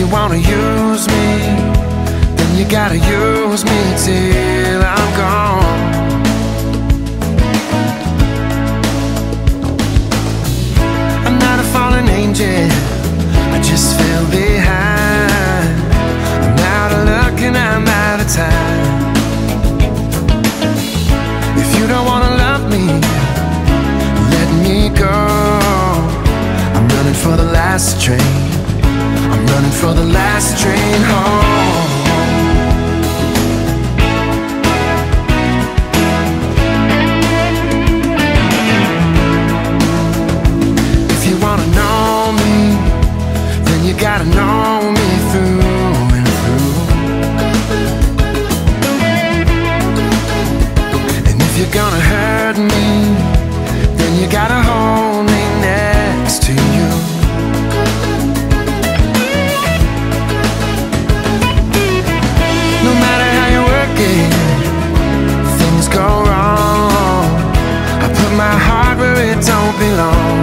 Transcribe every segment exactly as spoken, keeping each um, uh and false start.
you wanna use me, then you gotta use me till I'm gone. I'm not a fallen angel, I just fell behind. I'm out of luck and I'm out of time. If you don't wanna love me, let me go. I'm running for the last train, I'm running for the last train home. If you wanna know me, then you gotta know me through and through. And if you're gonna hurt me, then you gotta hold me next to you. No matter how you work it, things go wrong. I put my heart where it don't belong.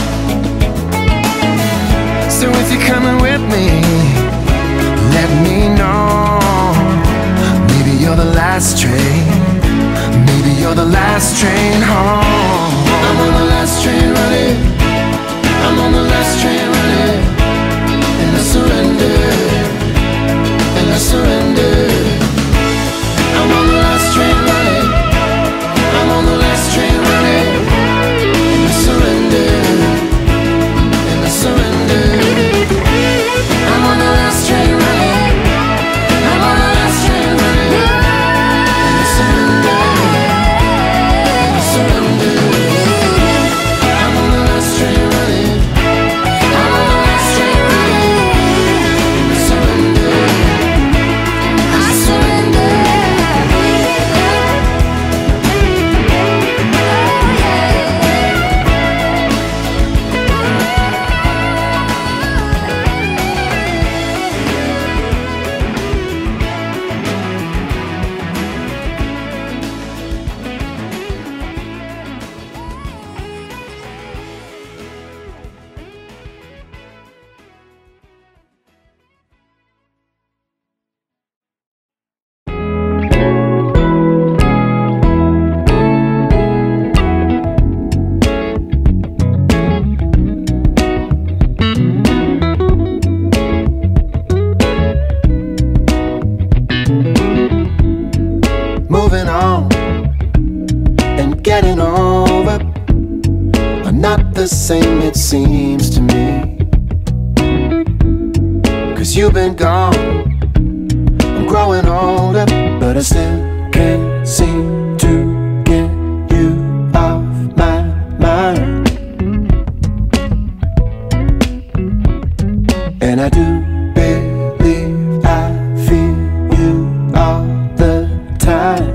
So if you're coming with me, let me know. Maybe you're the last train, maybe you're the last train home. I'm on the last train running, I'm on the last train running. And I surrender, and I surrender. I'm on the last train running, I'm on the last train running. And I surrender, and I surrender. I'm on the last train running, I'm on the last train running. And I surrender, and I surrender. I'm on the last train running, I'm on the last train running. And I surrender, I surrender. Moving on and getting over are not the same, it seems to me. Cause you've been gone, I'm growing older, but I still can't seem to get you off my mind. And I do believe I feel you all the time.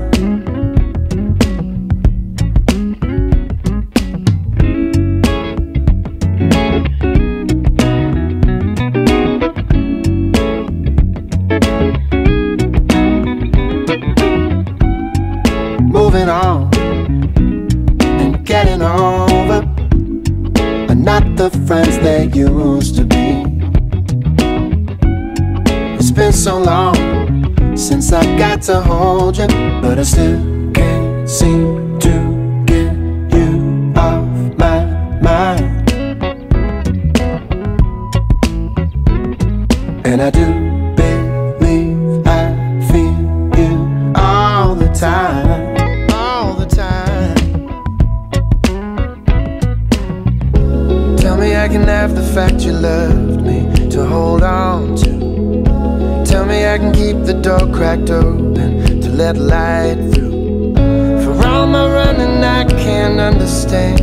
Moving on and getting over are not the friends they used to be. It's been so long since I got to hold you, but I still can't seem to get you off my mind. And I do believe I feel you all the time, all the time. Tell me I can have the fact you loved me to hold on to. Tell me I can keep the door cracked open to let light through. For all my running I can't understand.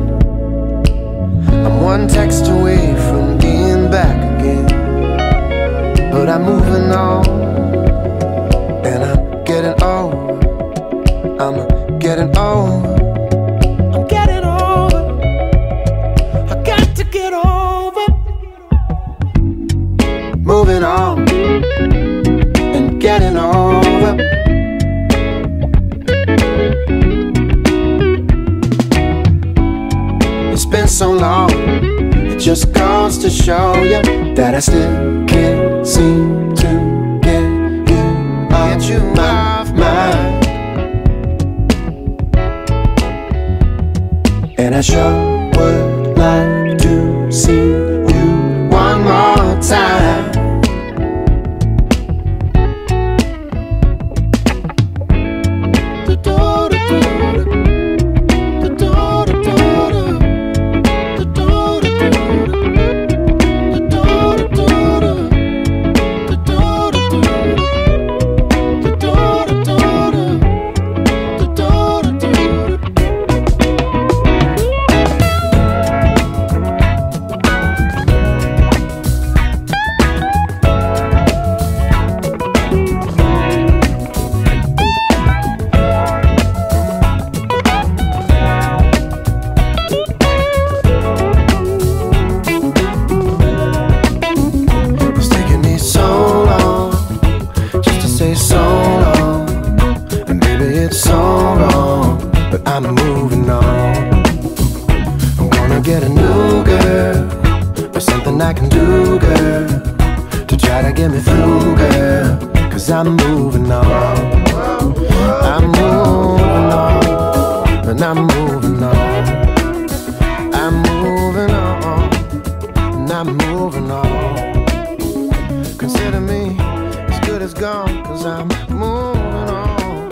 I'm one text away from being back again. But I'm moving on, and I'm getting over. I'm getting over. I'm getting over. I got to get over. Moving on and getting over. It's been so long that just goes to show you that I still can't seem to get you off you my mind. And I sure would like to see you one more time. I'm moving on. I'm gonna get a new girl, or something I can do, girl, to try to get me through, girl. Cause I'm moving on. I'm moving on. And I'm moving on. I'm moving on. And I'm moving on. Consider me as good as gone, cause I'm moving on.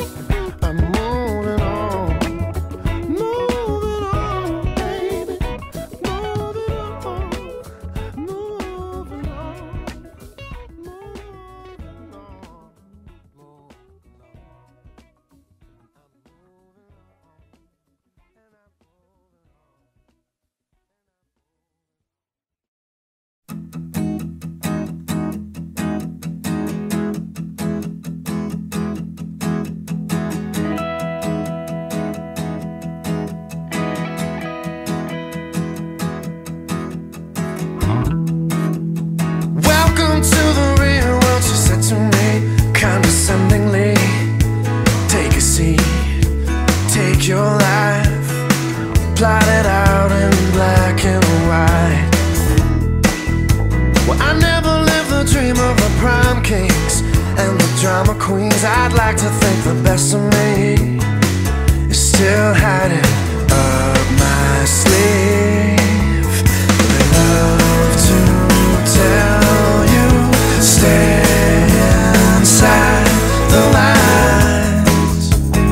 Condescendingly, take a seat, take your life, plot it out in black and white. Well, I never lived the dream of the prime kings and the drama queens. I'd like to think the best of me is still hiding up my sleeve. They love to tell you, stay inside the lines,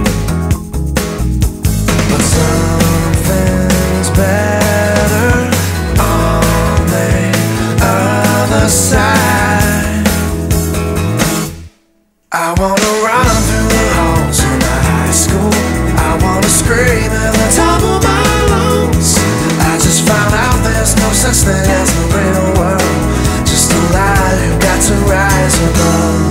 but something's better on the other side. I wanna run through the halls of my high school. I wanna scream at the top of my lungs. I just found out there's no such thing as the real world, just a lie you got to rise above.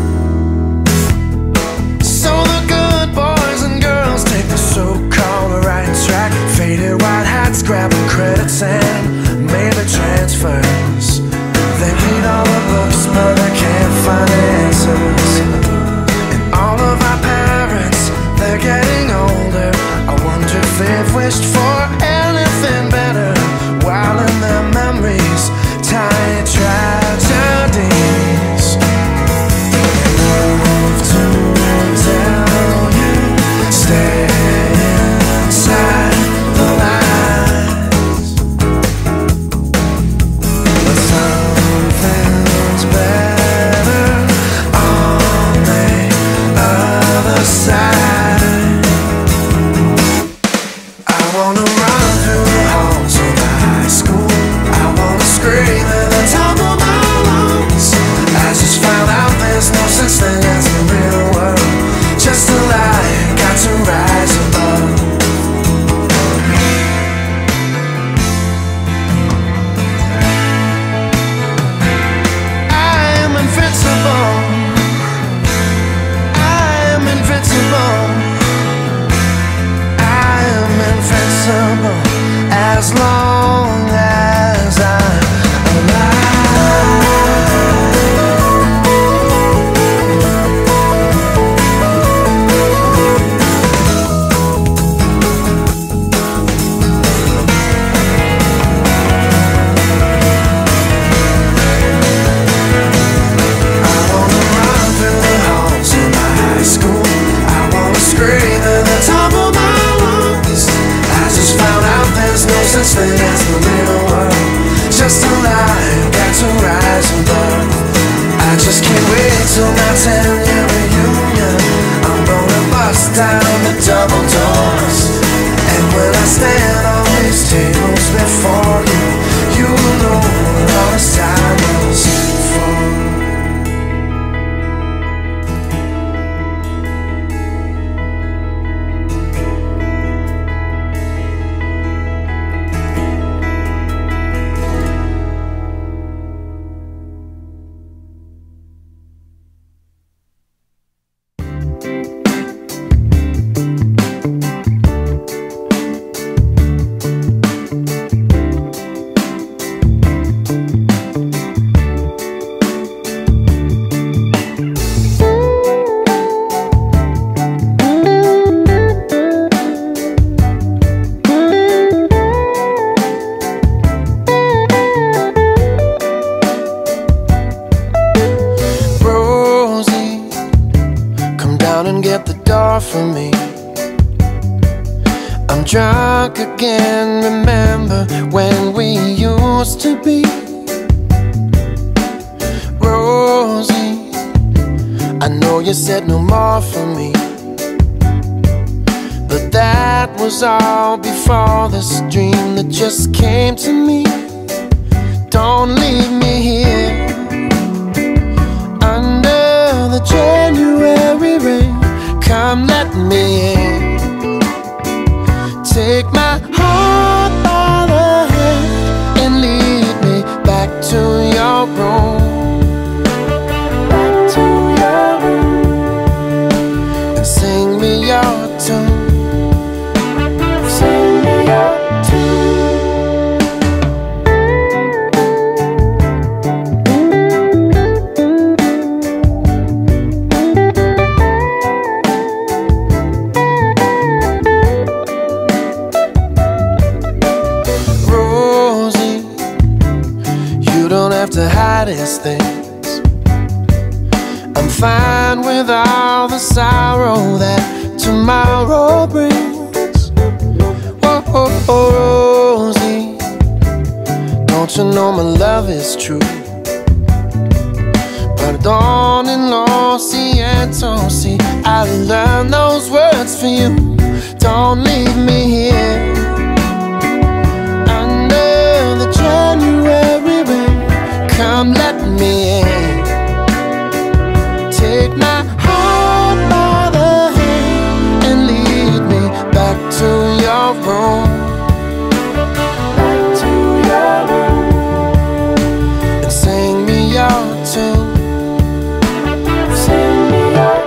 So-called right track, faded white hats, grabbing credits and maybe transfers. They read all the books, but they can't find answers. And all of our parents, they're getting older. I wonder if they've wished for anything better while in their memory drunk again, remember when we used to be. Rosie, I know you said no more for me, but that was all before this dream that just came to me. Don't leave me here under the January rain. Come let me in. Take my heart by the hand and lead me back to your room. Back to your room. And sing me your tune. Sing me your to hide his things. I'm fine with all the sorrow that tomorrow brings. Oh, oh, oh, Rosie, don't you know my love is true? Pardon and lo siento, see, I learned those words for you. Don't leave me here under the January rain. Come let me in. Take my heart by the hand and lead me back to your room. Back to your room. And sing me your tune. Sing me your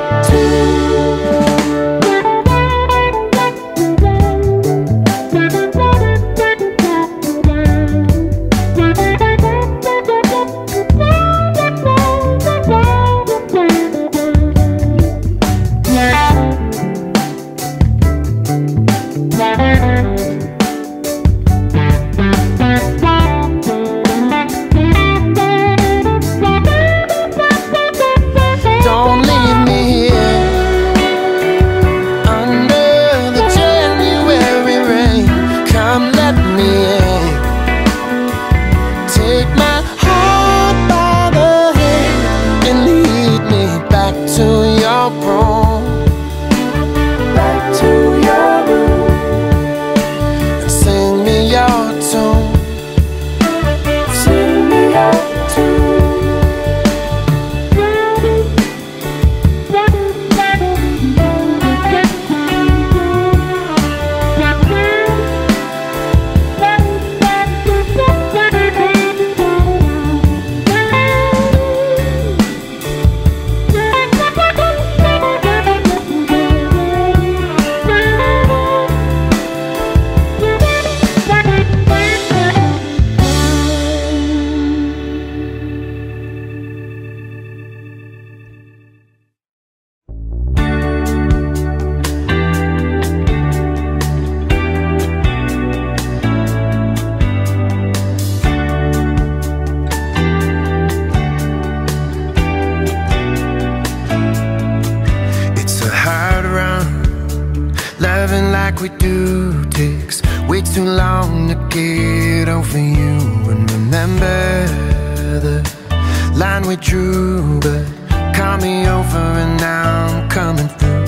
we do takes way too long to get over you. And remember the line we drew, but call me over and now I'm coming through.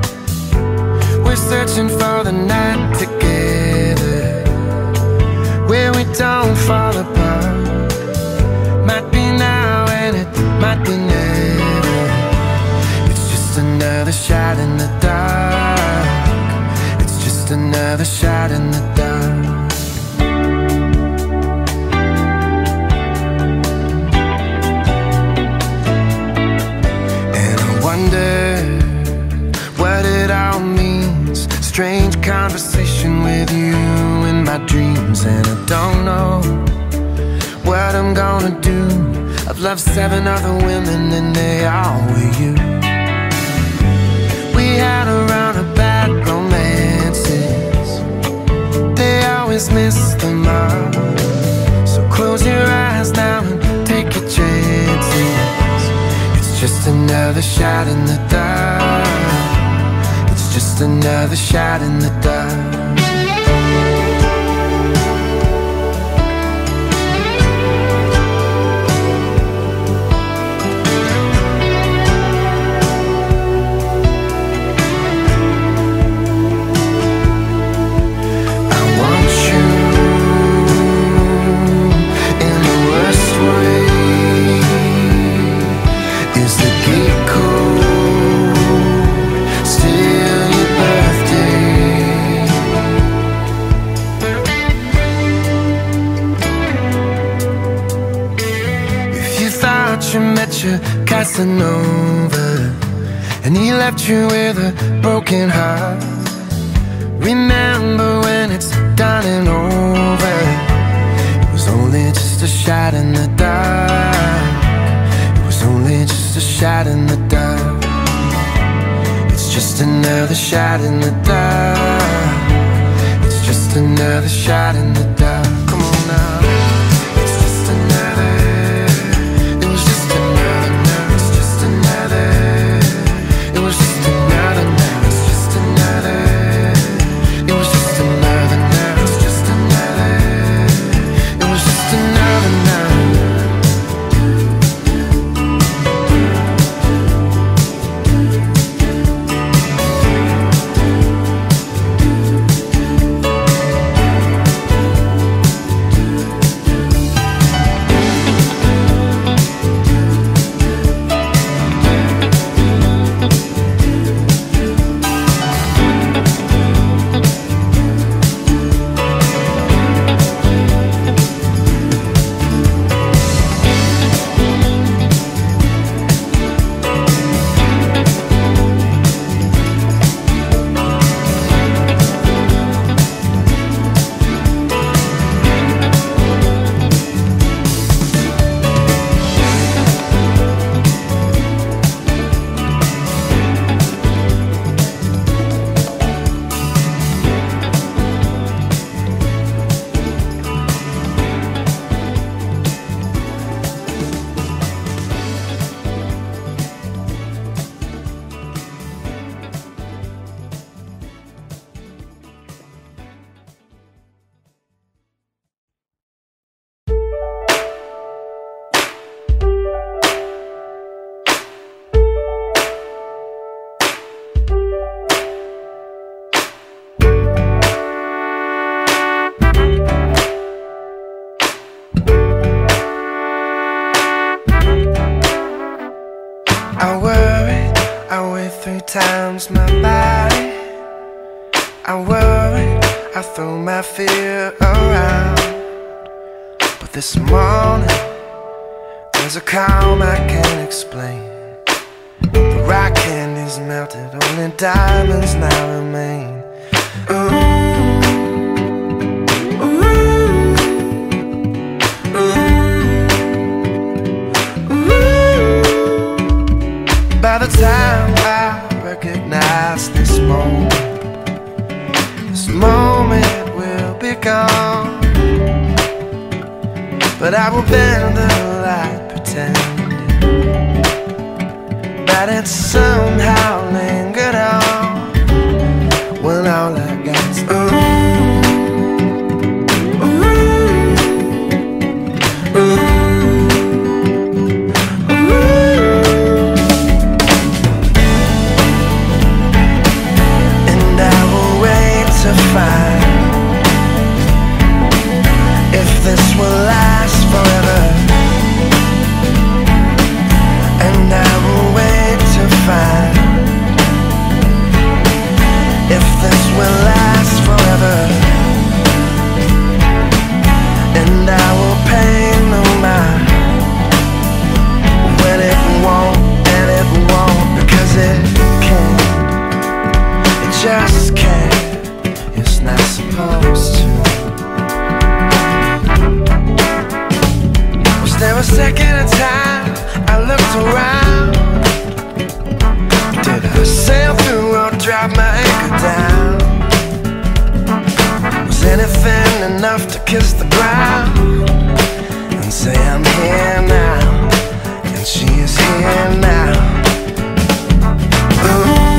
We're searching for the night together, where we don't fall apart. Might be now and it might be never. It's just another shot in the dark. Another shot in the dark. And I wonder what it all means. Strange conversation with you in my dreams. And I don't know what I'm gonna do. I've loved seven other women and they all were you. We had a run of bad romances, they always miss the mark. So close your eyes now and take your chances. It's just another shot in the dark. It's just another shot in the dark. you met your Casanova, and he left you with a broken heart. Remember when it's done and over, it was only just a shot in the dark. It was only just a shot in the dark. It's just another shot in the dark. It's just another shot in the dark. Come on now. It's just another. It was just another. Now it's just another. It was just another. Now it's just another. It was just another. Now it's just another. It was just another now. I worried, I weighed three times my body. I worried, I threw my fear around. But this morning, there's a calm I can't explain. The rock candy's melted, only diamonds now remain. Ooh. By the time I recognize this moment, this moment will be gone. But I will bend the light, pretending that it somehow lingered on. When all I got is ooh, ooh, ooh. To find if this will last forever, and I will wait to find if this will last forever, and I will pay no mind when it won't, and it won't, because it can't, it just can't. It's not supposed to. Was there a second of time I looked around? Did I sail through or drop my anchor down? Was anything enough to kiss the ground and say I'm here now, and she is here now? Ooh.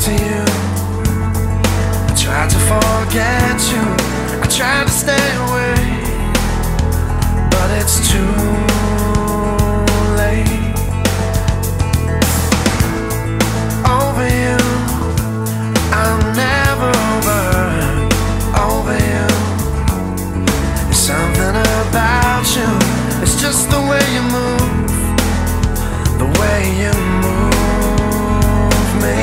to you. I tried to forget you, I tried to stay away, but it's too late. Over you, I'm never over. Over you, there's something about you, it's just the way you move, the way you move me.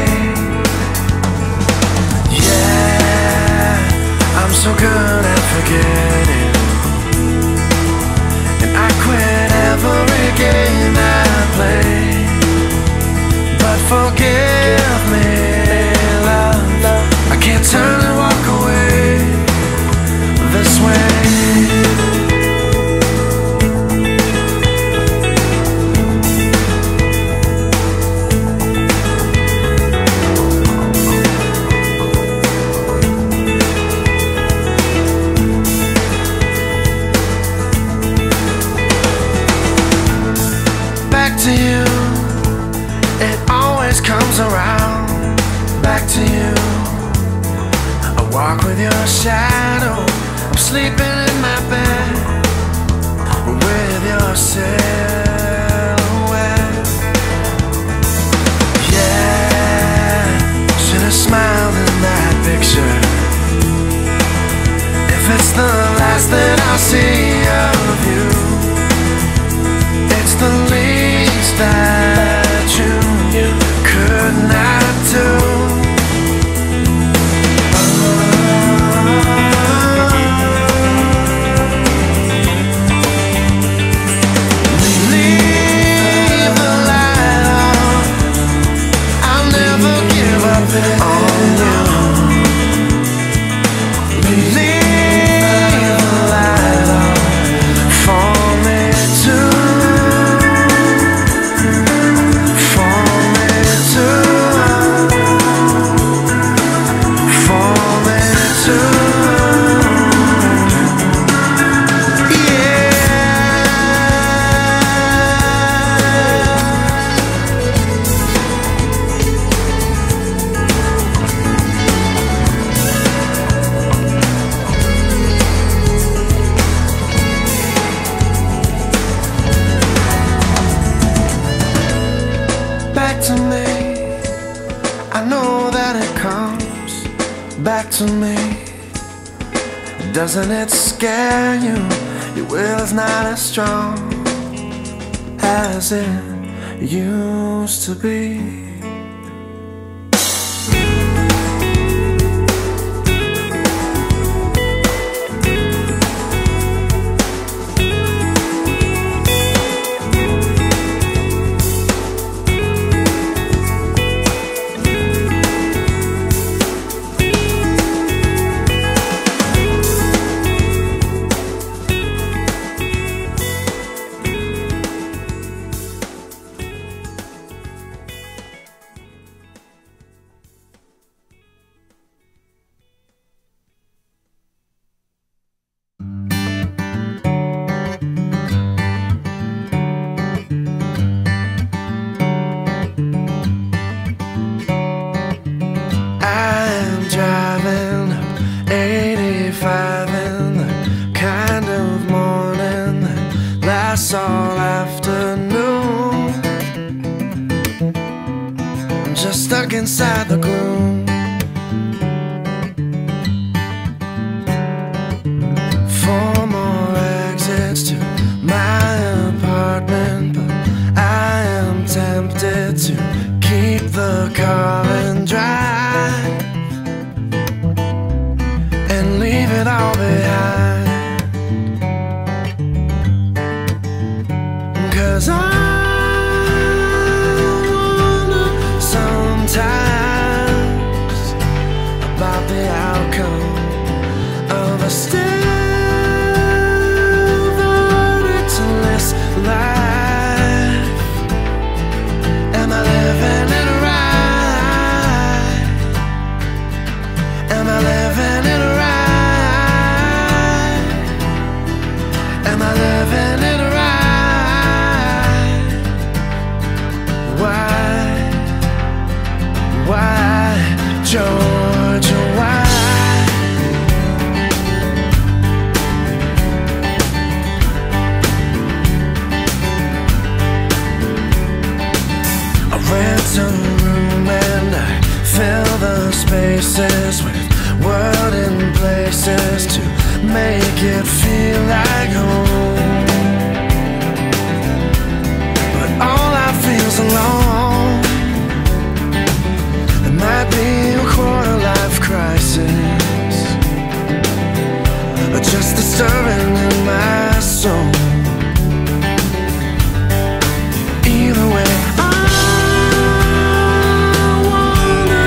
Yeah, I'm so good at forgetting, and I quit every game I play. But forgive me, love, I can't turn and walk away this way. Back to you, it always comes around. Back to you, I walk with your shadow, I'm sleeping in my bed with your silhouette. Yeah, should've smiled in that picture. If it's the last that I'll see of you, it's the least that you could not do. Leave the light on, I'll never give up on you. Leave the light on for me too. Back to me, I know that it comes back to me. Doesn't it scare you? Your will is not as strong as it used to be. All afternoon, I'm just stuck inside the gloom. Four more exits to my apartment, but I am tempted to keep the car and drive and leave it all behind. 'Cause I wonder sometimes about the outcome of a still verdictless life. Am I living it right? faces with world in places to make it feel like home. But all I feel's alone. It might be a quarter life crisis, or just disturbing in my soul. Either way, I wonder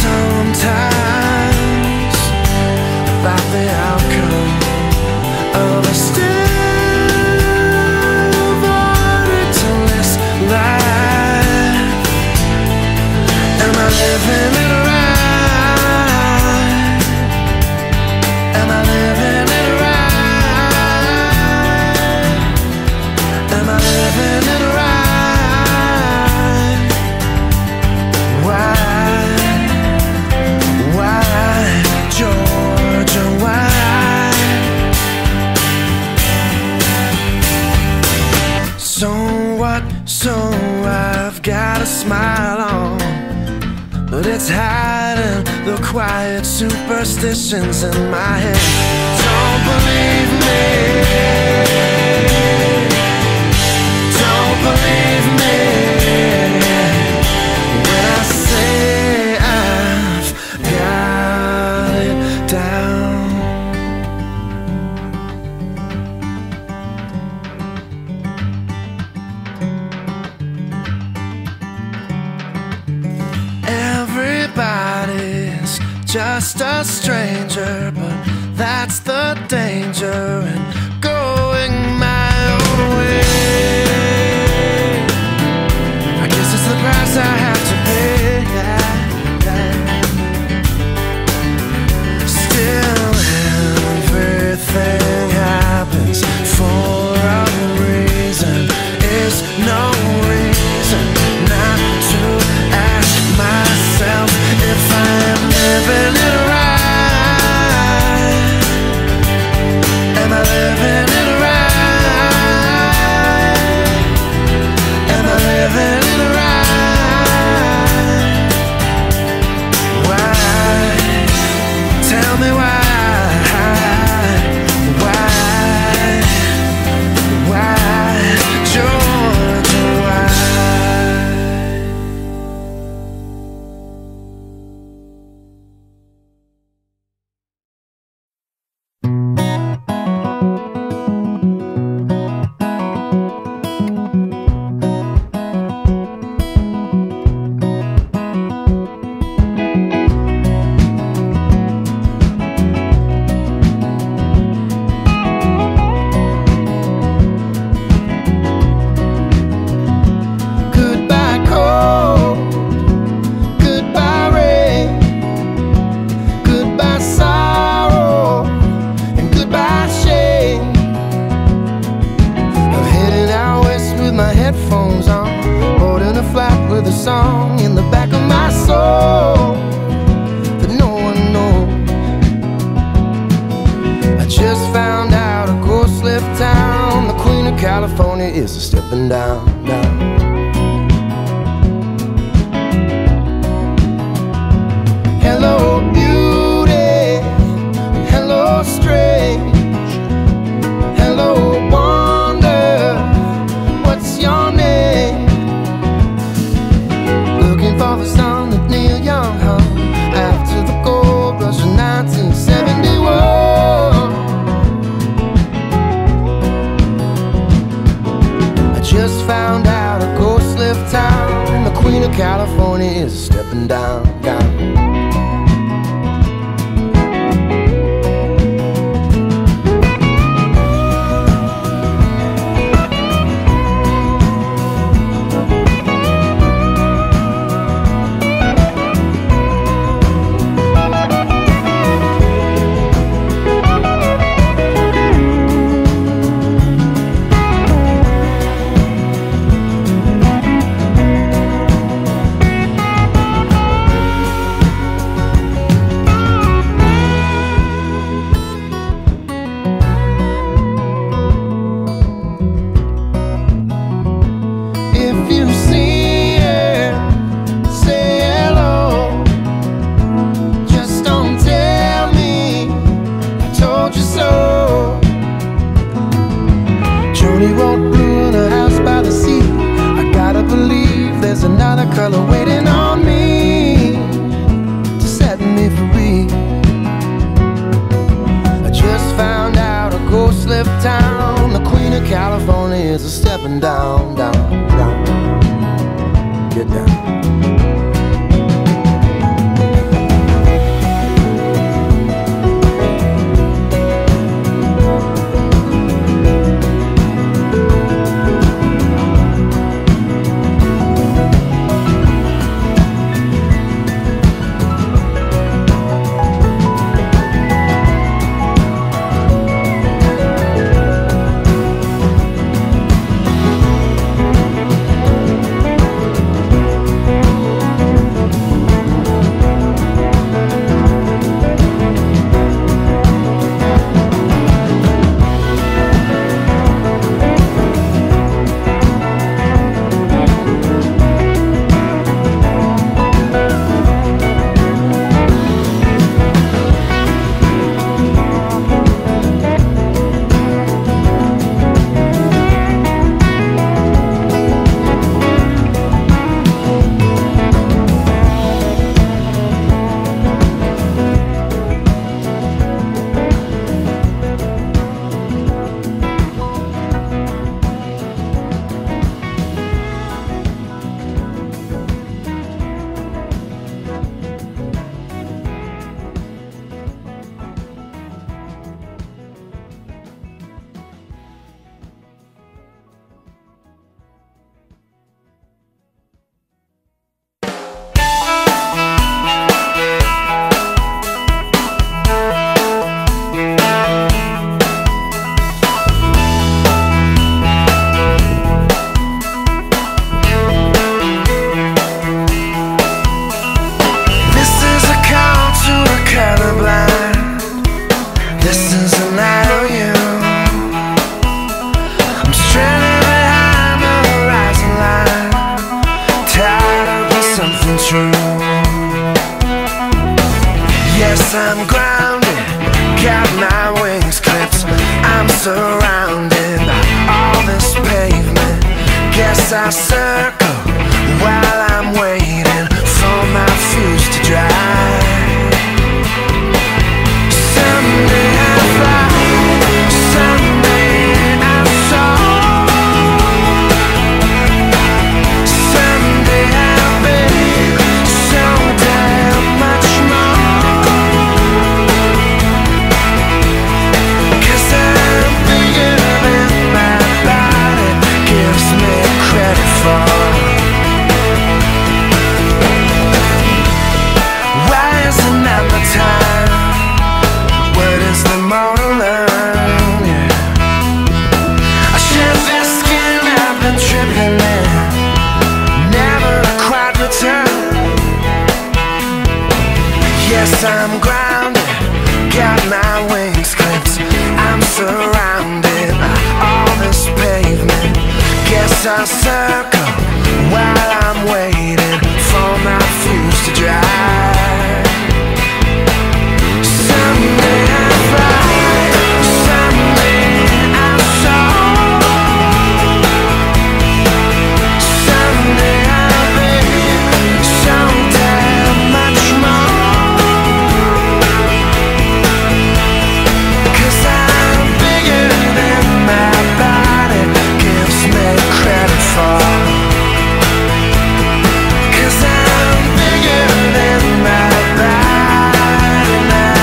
sometimes about the outcome of a still voidless life. Am I living it right? Am I living it right? Am I living it right? Why? Why, Georgia, why? So what? So I've got a smile on, but it's hiding the quiet superstitions in my head. Don't believe me. Don't believe me when I say I've got it down. Everybody's just a stranger, but that's the danger in going my own way. I guess it's the price I have to pay. Still, everything happens for a reason. Is no reason not to ask myself if I'm living it right. Am I living it right? Am I living it right? Why? Tell me why. Why? Why? Georgia, why? Goodbye cold, goodbye rain, goodbye sorrow, and goodbye shame. I'm heading out west with my headphones on, boarding a flight with a song in the back of my soul that no one knows. I just found out a ghost left town. The Queen of California is stepping down, down. Hello beauty, hello strange, hello wonder, what's your name? Looking for the song that Neil Young hung after the gold rush of nineteen seventy-one. I just found out a ghost left town. The Queen of California is stepping down, down. up and down, down, down. Get down. I'm grounded, got my wings clipped. I'm surrounded by all this pavement. Guess I circle while I'm waiting for my fuse to dry. Someday I fly, someday I soar. Someday I'll be so damn much more. 'Cause I'm bigger than my body gives me credit for. Why isn't that the time? What is the more to learn? Yeah. I shed this skin I've been tripping in, never quite return. Yes, I'm grounded, got my wings clipped. I'm surrounded by all this pavement. Guess I'll circle while I'm waiting for my fuse to dry. Someday I fly, someday I soar. Someday I'll be so damn much more. 'Cause I'm bigger than my body gives me credit for. 'Cause I'm bigger than my body now.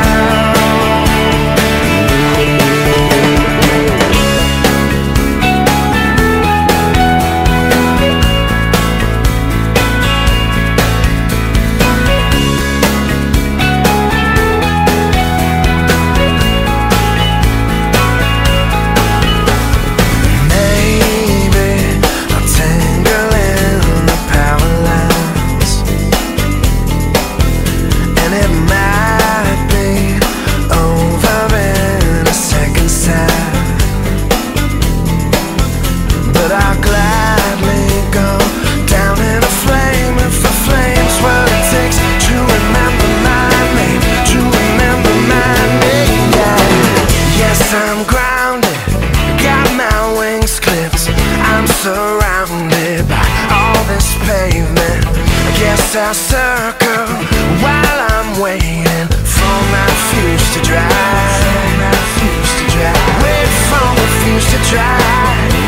Maybe I'll tangle in the power lines, and it might be over in a second's time. But I'll gladly go down in a flame if the flame's what it takes to remember my name, to remember my name. Yeah. Yes, I'm grounded, got my wings clipped. I'm surrounded by all this pavement. I guess I'll circle while I'm waiting for my fuse to dry. My fuse to dry. Wait for my fuse to dry.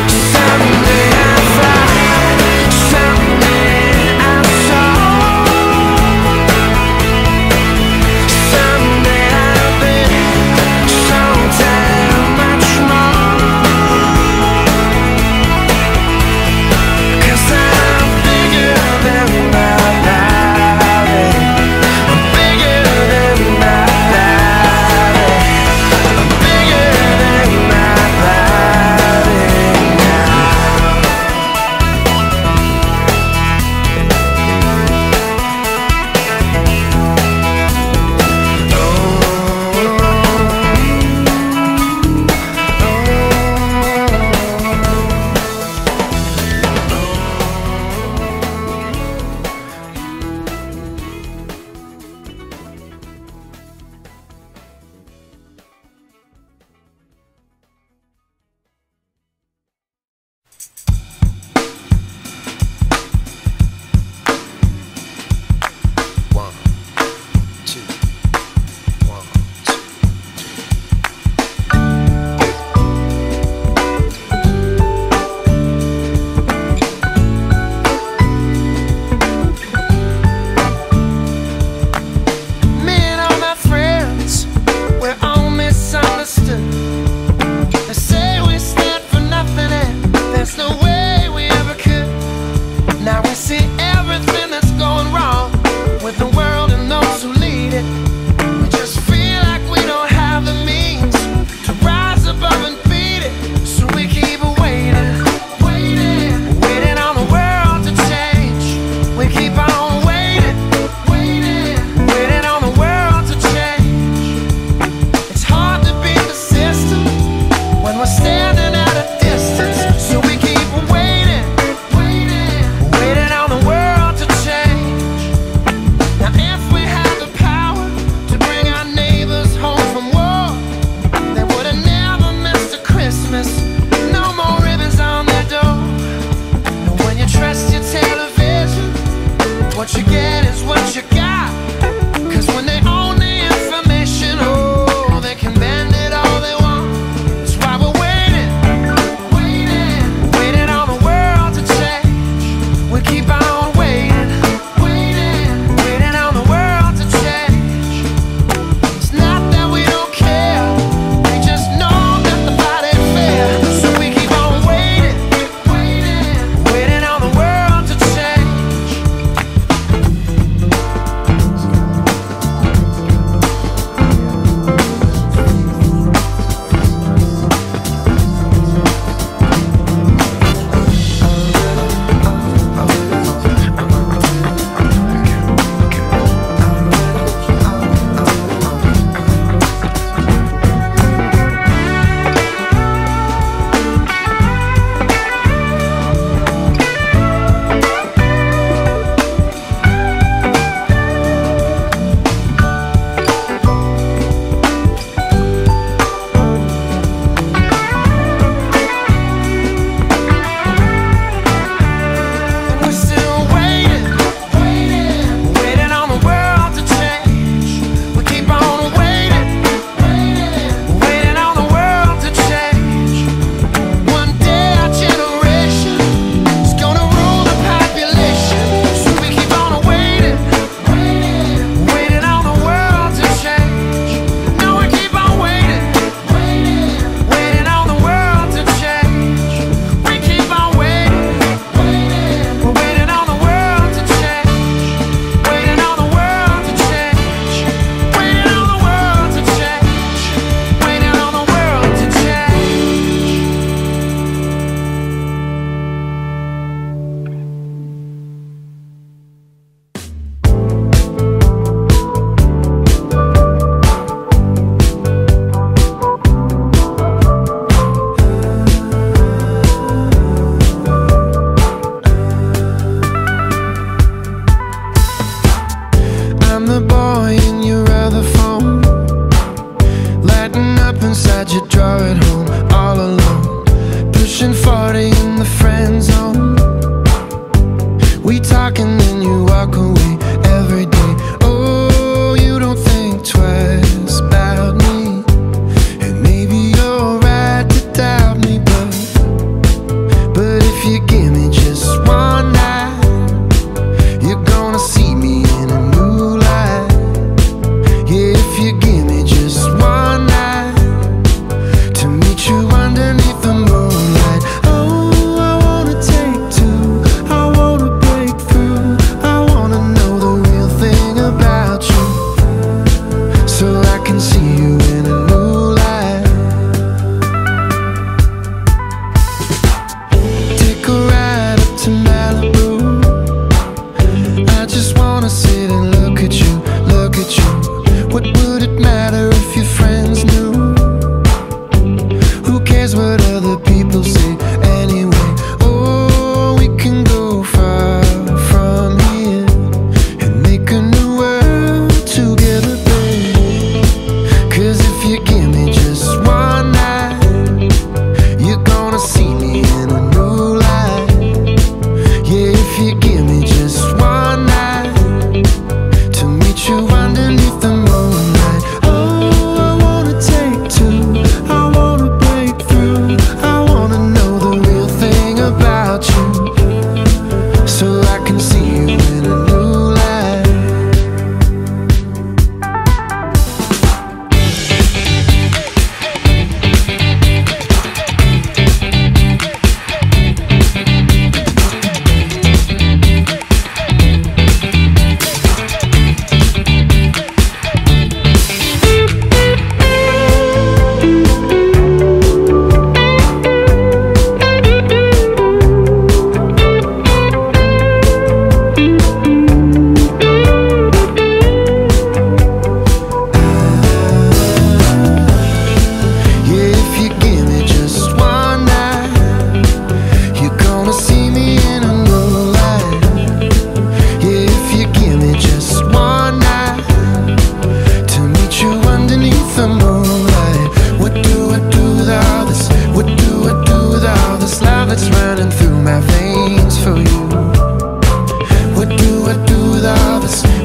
but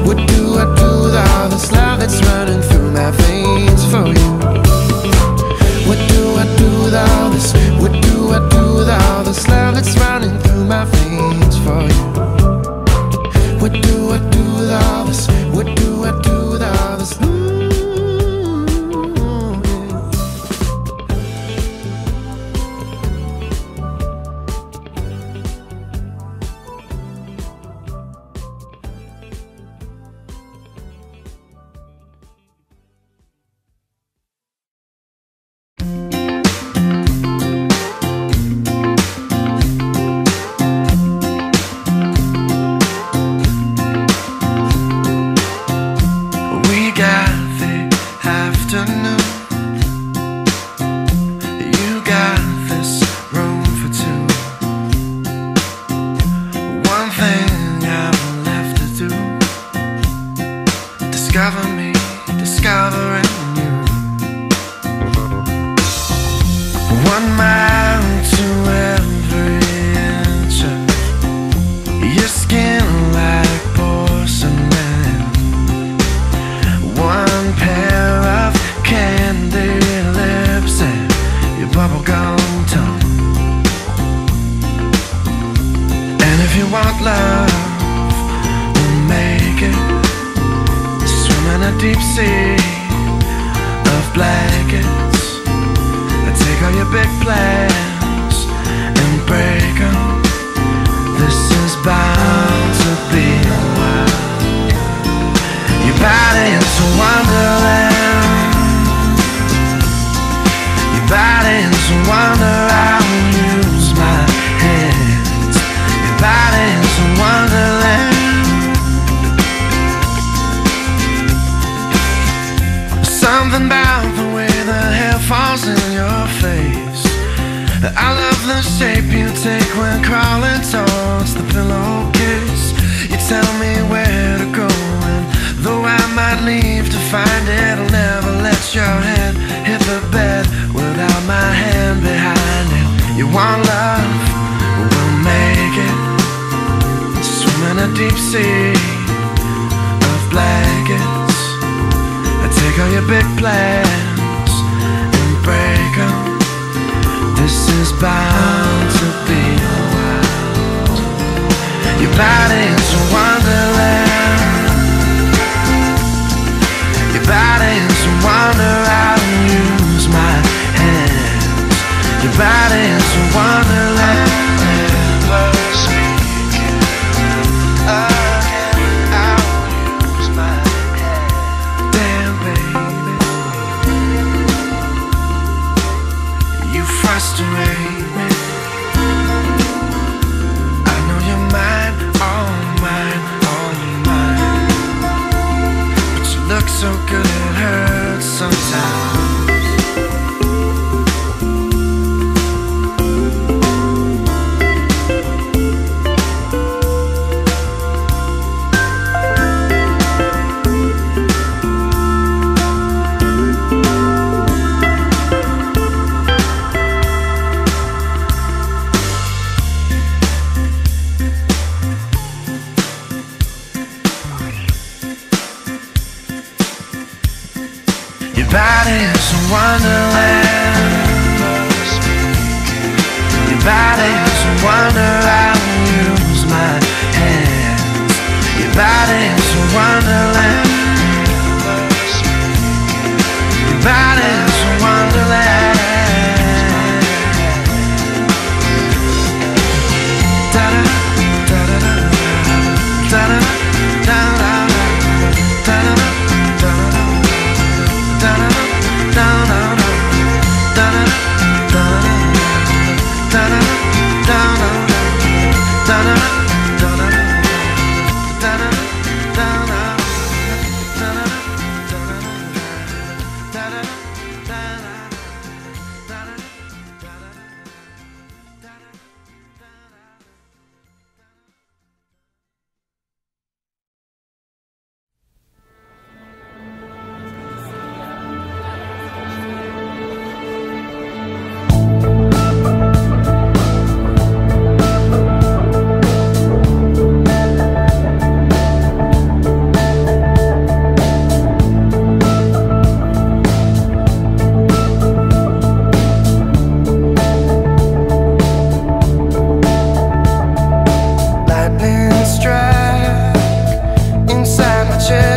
What do I do with all this love that's running through my veins for you? What do I do with all this? What do I do with all this love that's running through my veins for you? What do I do with all this? What do I do with all this? Discover me, discovering you. One mile to every inch of your skin like porcelain. One pair of candy lips and your bubblegum tongue. And if you want love, we'll make it. In a deep sea of blankets, I take all your big plans and break them. This is bound to be a while. Your body is a wonderland. Your body is a wonder. I will use my hands. Your body is a wonderland. Something about the way the hair falls in your face. I love the shape you take when crawling towards the pillowcase. You tell me where to go, and though I might leave to find it, I'll never let your head hit the bed without my hand behind it. You want love? We'll make it. Swim in a deep sea of blankets. Take all your big plans and break them. This is bound to be a while. Your body is a wonderland. Your body is a wonder. I will use my hands. Your body is a wonderland. Never speaking again. I will use my hands. Damn, baby, you frustrate me. I know you're mine, all mine, all mine. But you look so good it hurts sometimes. Your body is a wonderland. Your body is a wonder. I will use my hands. Your body is a wonderland. Your body is a wonderland. Da da da da da da da da da.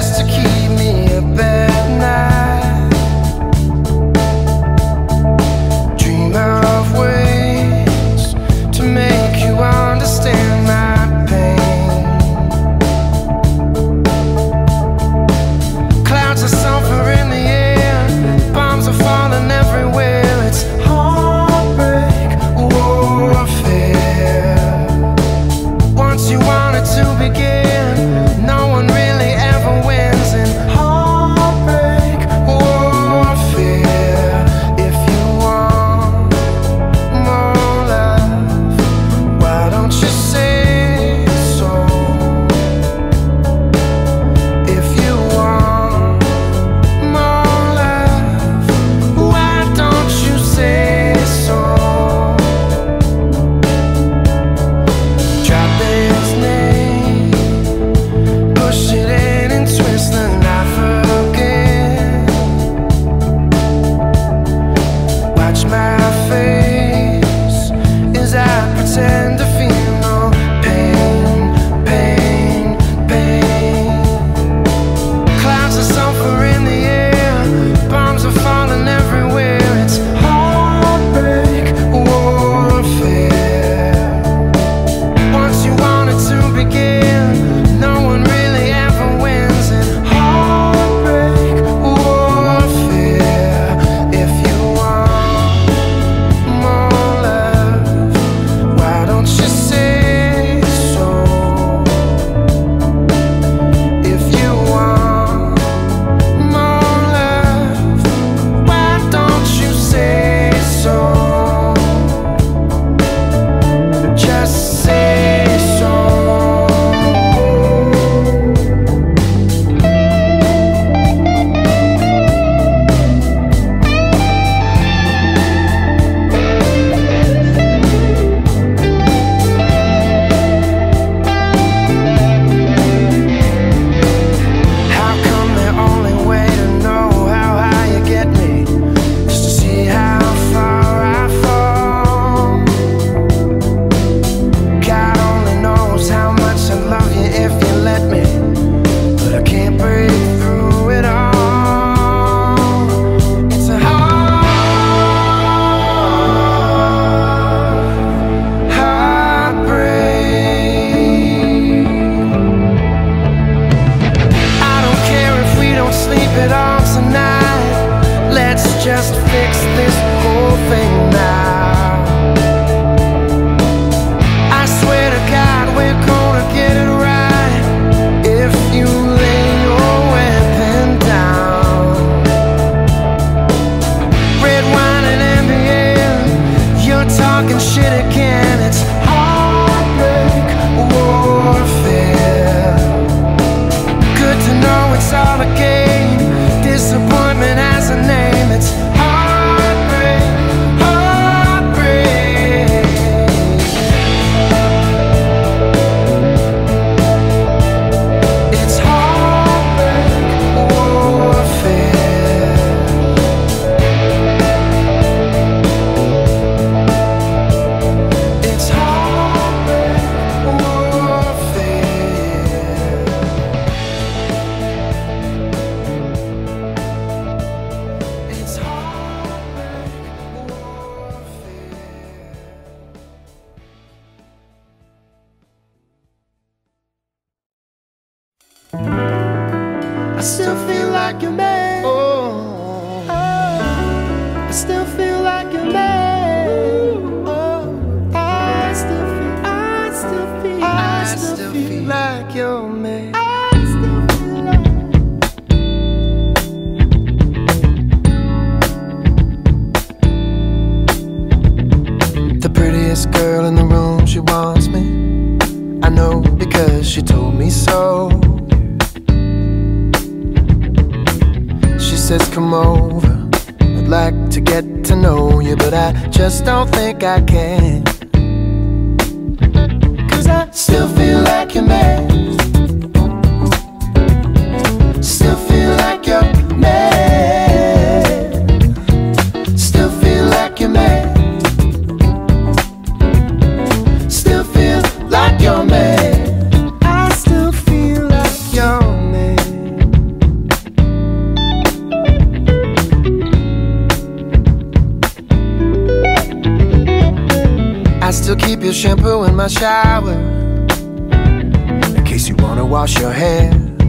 just to keep me up at night. Dream of ways to make you understand my pain. Clouds of sulfur in the air, bombs are falling everywhere. It's heartbreak warfare. Once you want it to begin, no one really ever wins in heartbreak warfare. If you want more love, why don't you say so? If you want more love, why don't you say so? Drop his name, push it in and twist the knife again. Watch my face as I pretend to feel no pain, pain, pain. Clouds of sulfur in the air, bombs are falling everywhere. It's heartbreak warfare. Once you want it to begin, no one really ever wins in heartbreak warfare. If you want more love, why don't you say so? If you want more love, why don't you say so? Just say so. How come the only way to know how high you get me is to see how far I fall? God only knows how much I love you if you let me, but I can't break through it all. It's a heart, heartbreak. I don't care if we don't sleep at all tonight. Let's just fix this whole thing now. I swear to God we're gonna get it right if you lay your weapon down. Red wine and M B M, you're talking shit again. It's heartbreak warfare. Good to know it's all a game. Disappointment has a name. It's heartbreak, heartbreak. It's heartbreak warfare. It's heartbreak warfare. It's heartbreak warfare. I still feel like a man. Oh, I still feel like a man. Oh, I still feel, I still feel, I still feel like your man. I still feel like. The prettiest girl in the room, she wants me. I know because she told me so. She says come over, I'd like to get to know you, but I just don't think I can. Cause I still feel like your man. Still feel like your man. Still feel like your man. Still feel like your man. I still feel like your man. your shampoo in my shower, in case you wanna wash your hair.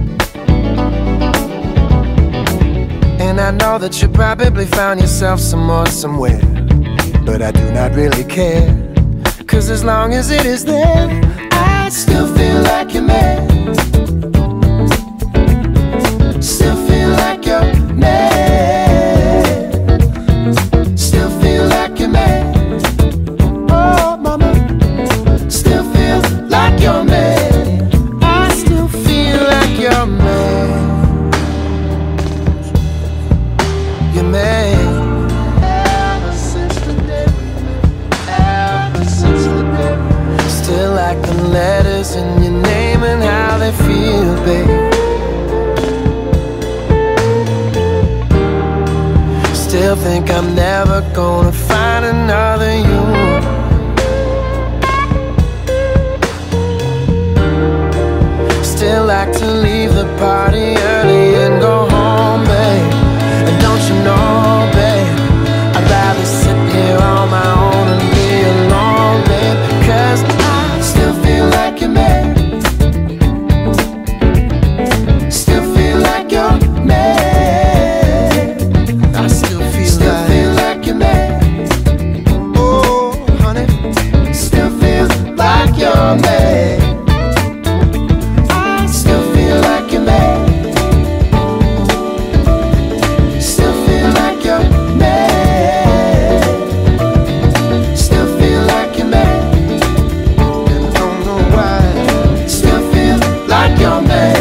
And I know that you probably found yourself some more somewhere, but I do not really care, 'cause as long as it is there, I still feel like you're mad. Still feel like you're mad. Still feel like you're mad. Oh, mama. Still feel like you're mad. I still feel like you're mad. You're mad. Ever since the day we met. Ever since the day we met. Still like the letters in your name and how they feel, babe. Still think I'm never gonna find another you. Still like to leave the party early and go home, babe. And don't you know, babe, I'd rather sit here on my own and be alone, babe, 'cause I still feel like you're mad. Still feel like you're mad. I still feel still like, feel like you're mad. Oh, honey, still feel like you're mad. I still feel like you're mad. Still feel like you're mad. Still feel like you're mad. And don't know why. Still feel like you're mad.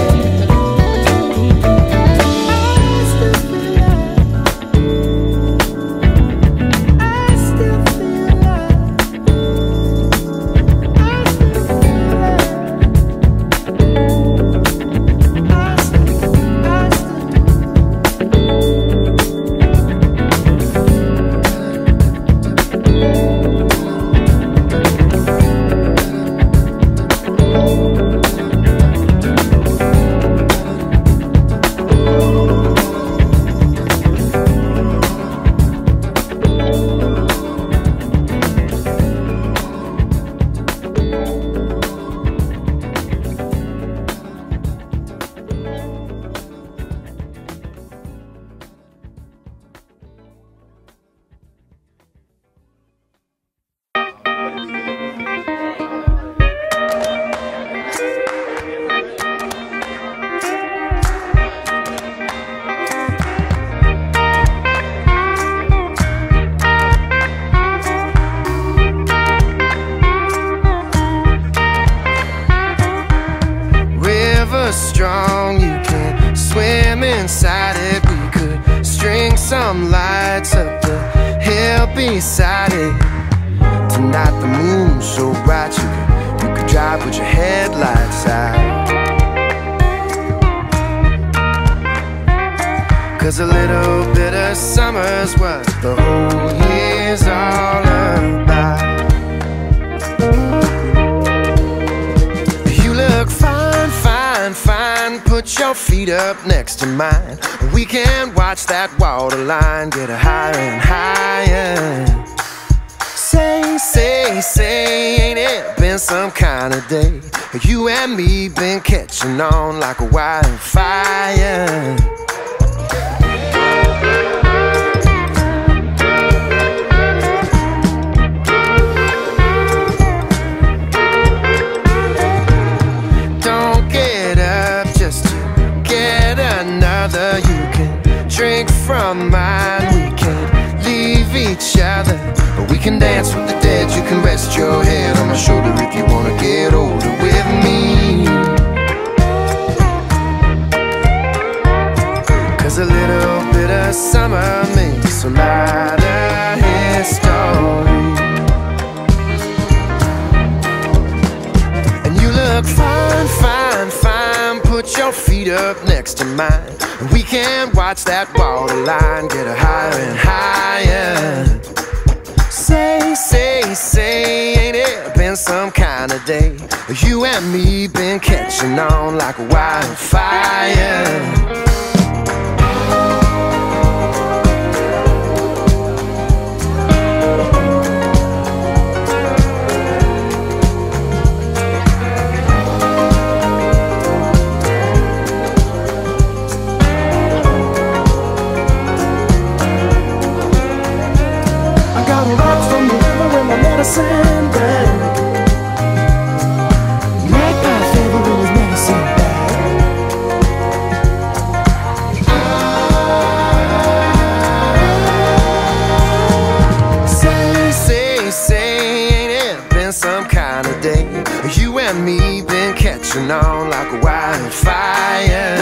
Strong, you can swim inside it. We could string some lights up the hill beside it. Tonight the moon's so bright, you could, you could drive with your headlights out. 'Cause a little bit of summer's what the whole year's all about. You look fine, fine, fine. Put your feet up next to mine. We can watch that waterline get higher and higher. Say, say, say, ain't it been some kind of day? You and me been catching on like a wildfire. You can drink from mine. We can't leave each other, but we can dance with the dead. You can rest your head on my shoulder if you wanna get older with me. 'Cause a little bit of summer makes a lot of history. And you look fine, fine, fine. Put your feet up next to mine. We can watch that waterline get higher and higher. Say, say, say, ain't it been some kind of day? You and me been catching on like a wildfire. pushing on like a wildfire.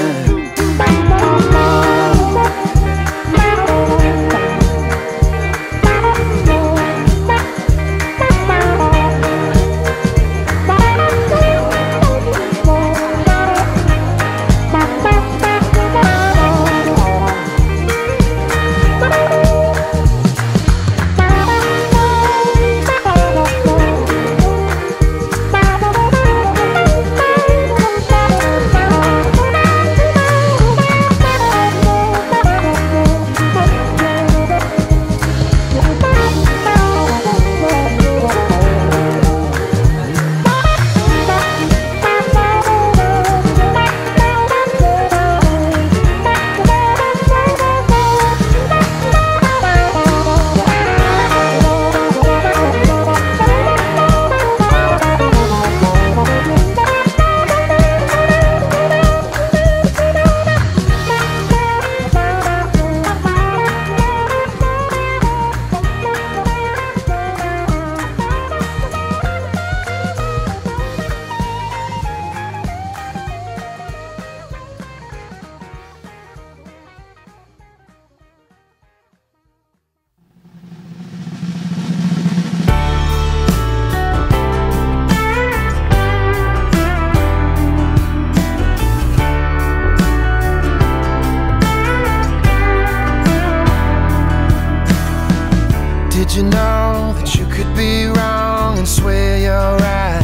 Did you know that you could be wrong and swear you're right?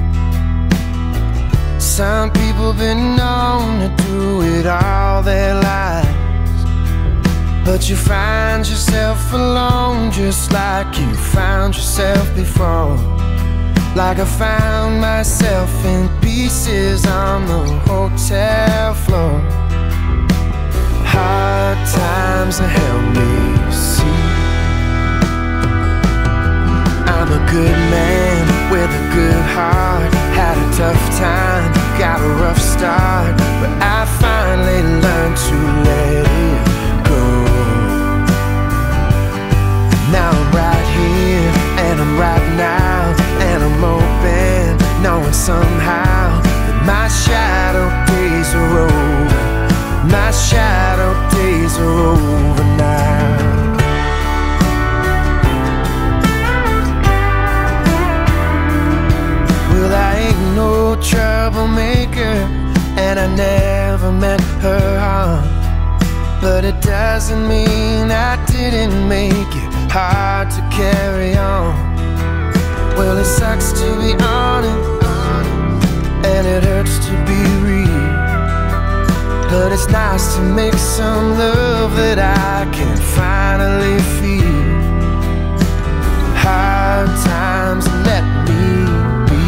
Some people been known to do it all their lives, but you find yourself alone just like you found yourself before. Like I found myself in pieces on the hotel floor. Hard times have helped me see I'm a good man with a good heart. Had a tough time, got a rough start, but I finally learned to let it go. Now I'm right here, and I'm right now, and I'm open, knowing somehow that my shadow days are over. My shadow days are over now. Well, I ain't no troublemaker, and I never meant her harm, but it doesn't mean I didn't make it hard to carry on. Well, it sucks to be honest, and it hurts to be real, but it's nice to make some love that I can finally feel. Hard times let me be.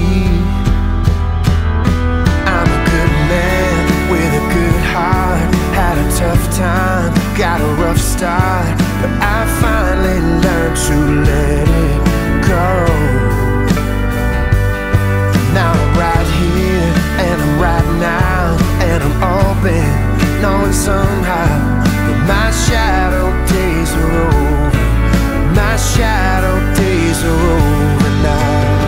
I'm a good man with a good heart. Had a tough time, got a rough start, but I finally learned to let it go. Now I'm right here, and I'm right now, and I'm open, knowing somehow that my shadow days are over. My shadow days are over now.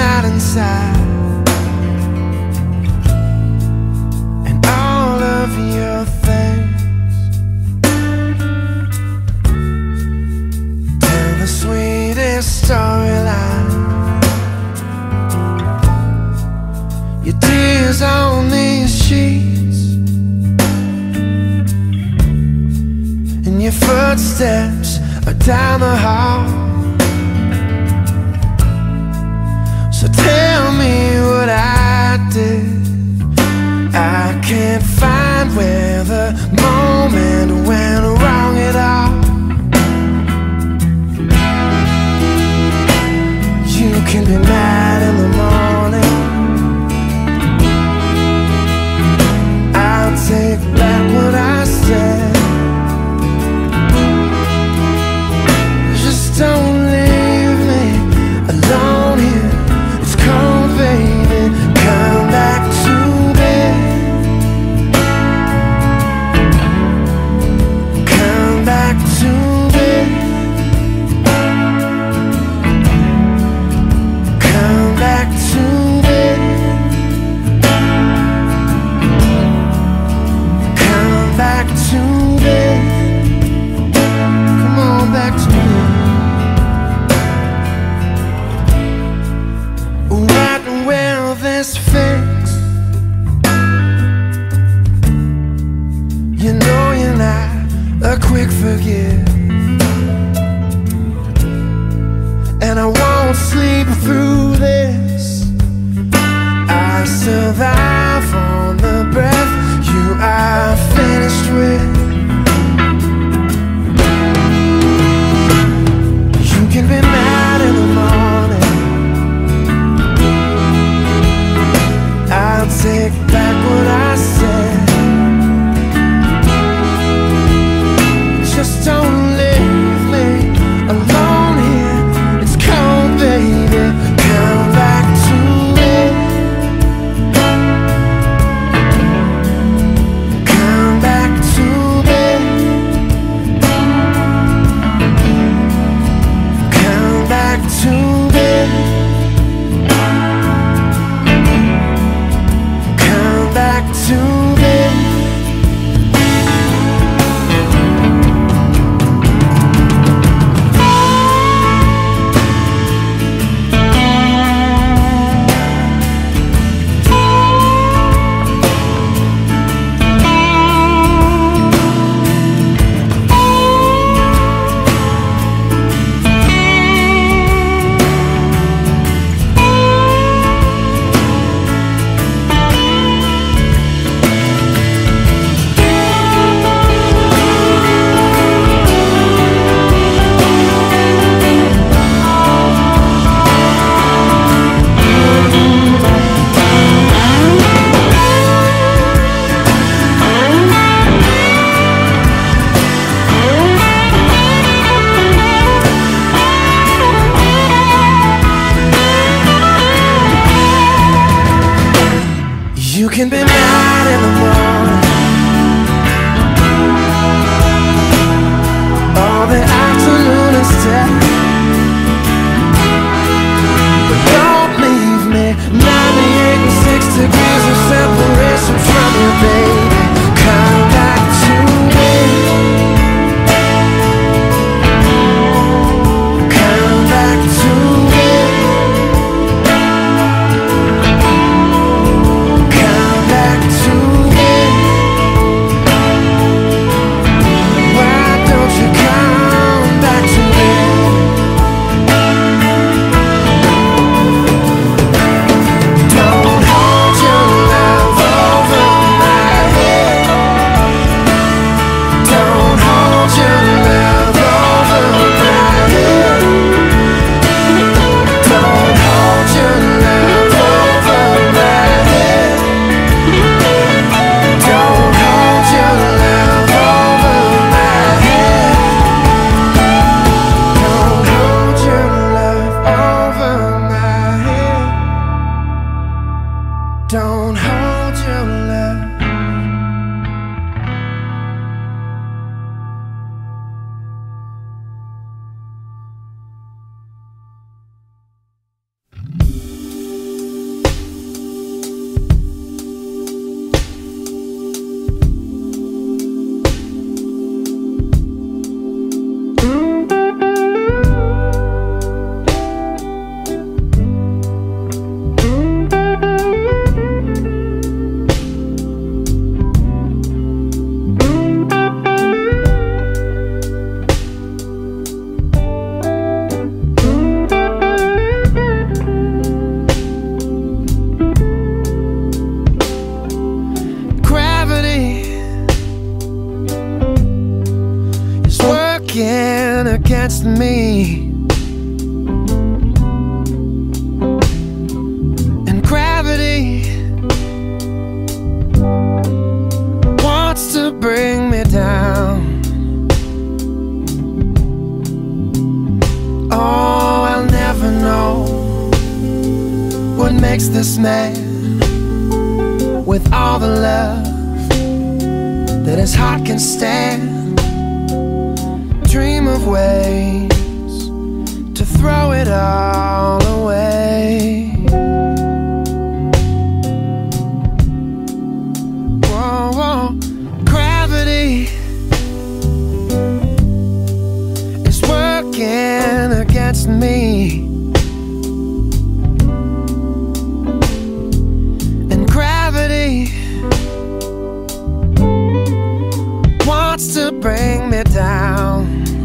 got inside, and all of your things. Tell the sweetest storyline. Your tears on these sheets, and your footsteps are down the hall. So tell me what I did. I can't find where the moment went wrong at all. You can be mad in the morning, I'll take back what I said. Just don't leave me alone here. It's cold, baby. Come back to bed. Come back to bed. Come back to bed. Come back to bed. Come on back to bed. What will this fix? You know you're not a quick forgive, and I won't sleep through this. I survive on the breath you are finished with. You can be mad in the morning, I'll take back what I said. Just don't leave me alone here. It's cold, baby. Come back to bed. Come back to bed. Come back to bed. Come back to bed. You can be mad in the morning, all the afternoon instead. But don't leave me ninety-eight and six degrees of separation from you, baby. Come back to me. Come back to me. Come back to me. against me, and gravity wants to bring me down. Oh, I'll never know what makes this man, with all the love that his heart can stand, dream of ways to throw it all away. Whoa, whoa. Gravity is working against me, and gravity wants to bring me down.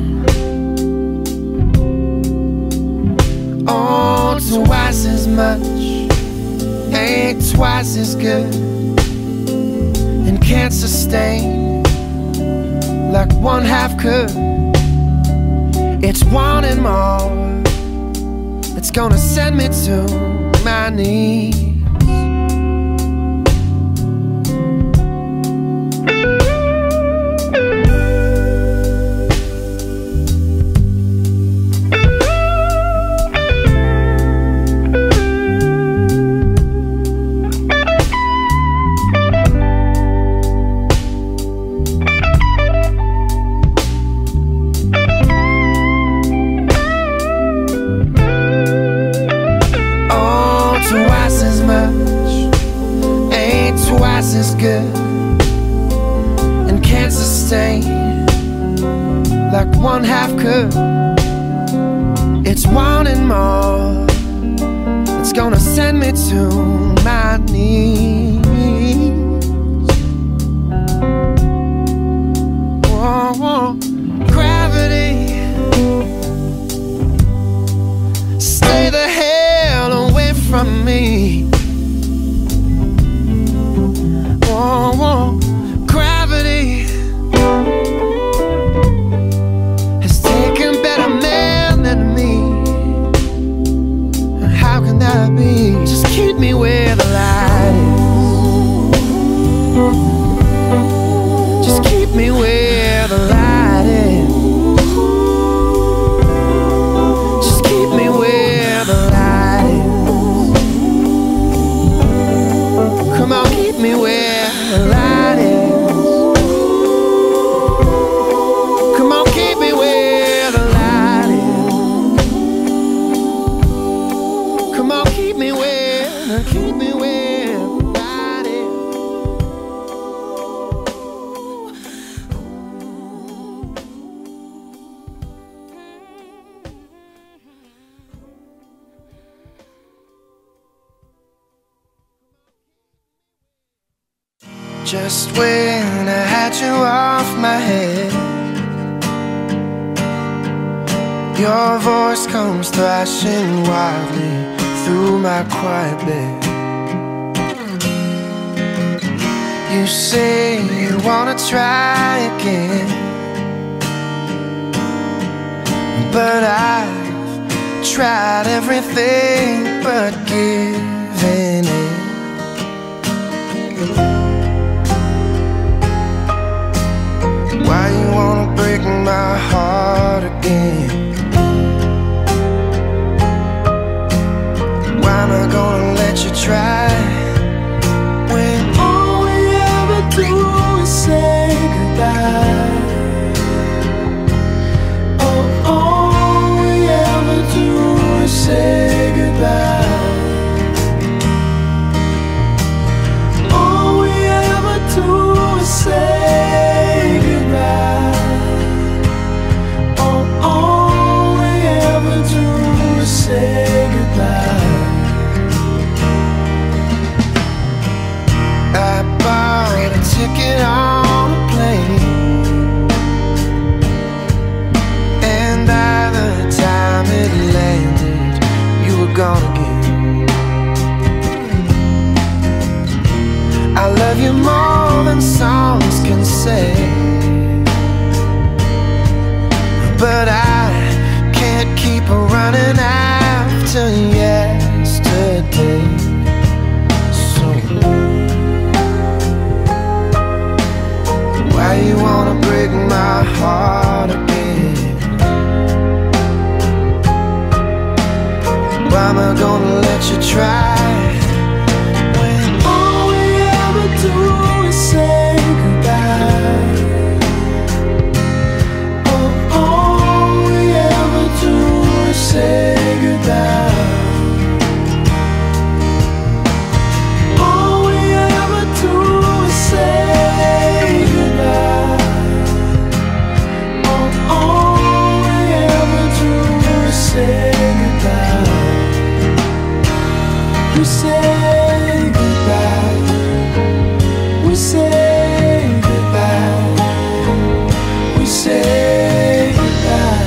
Oh, twice as much ain't twice as good, and can't sustain like one half could. It's wanting more that's gonna send me to my knees. Twice as much ain't twice as good, and can't sustain like one half could. It's wanting more that's gonna send me to my knees. Whoa, whoa. Gravity, stay the hell away from me. Whoa, whoa. Gravity has taken better men than me. How can that be? Just keep me where the light is. Just keep me where the light is. Just keep me where the light is. Come on, keep me where the light is. Come on, keep me where the light is. Come on, keep me where, keep me where the light is. Just when I had you off my head, your voice comes thrashing wildly through my quiet bed. You say you wanna try again, but I've tried everything but giving in. Why you wanna break my heart again? Why am I gonna let you try when all we ever do is say goodbye? Oh, all we ever do is say goodbye. We say goodbye. We say goodbye. We say goodbye.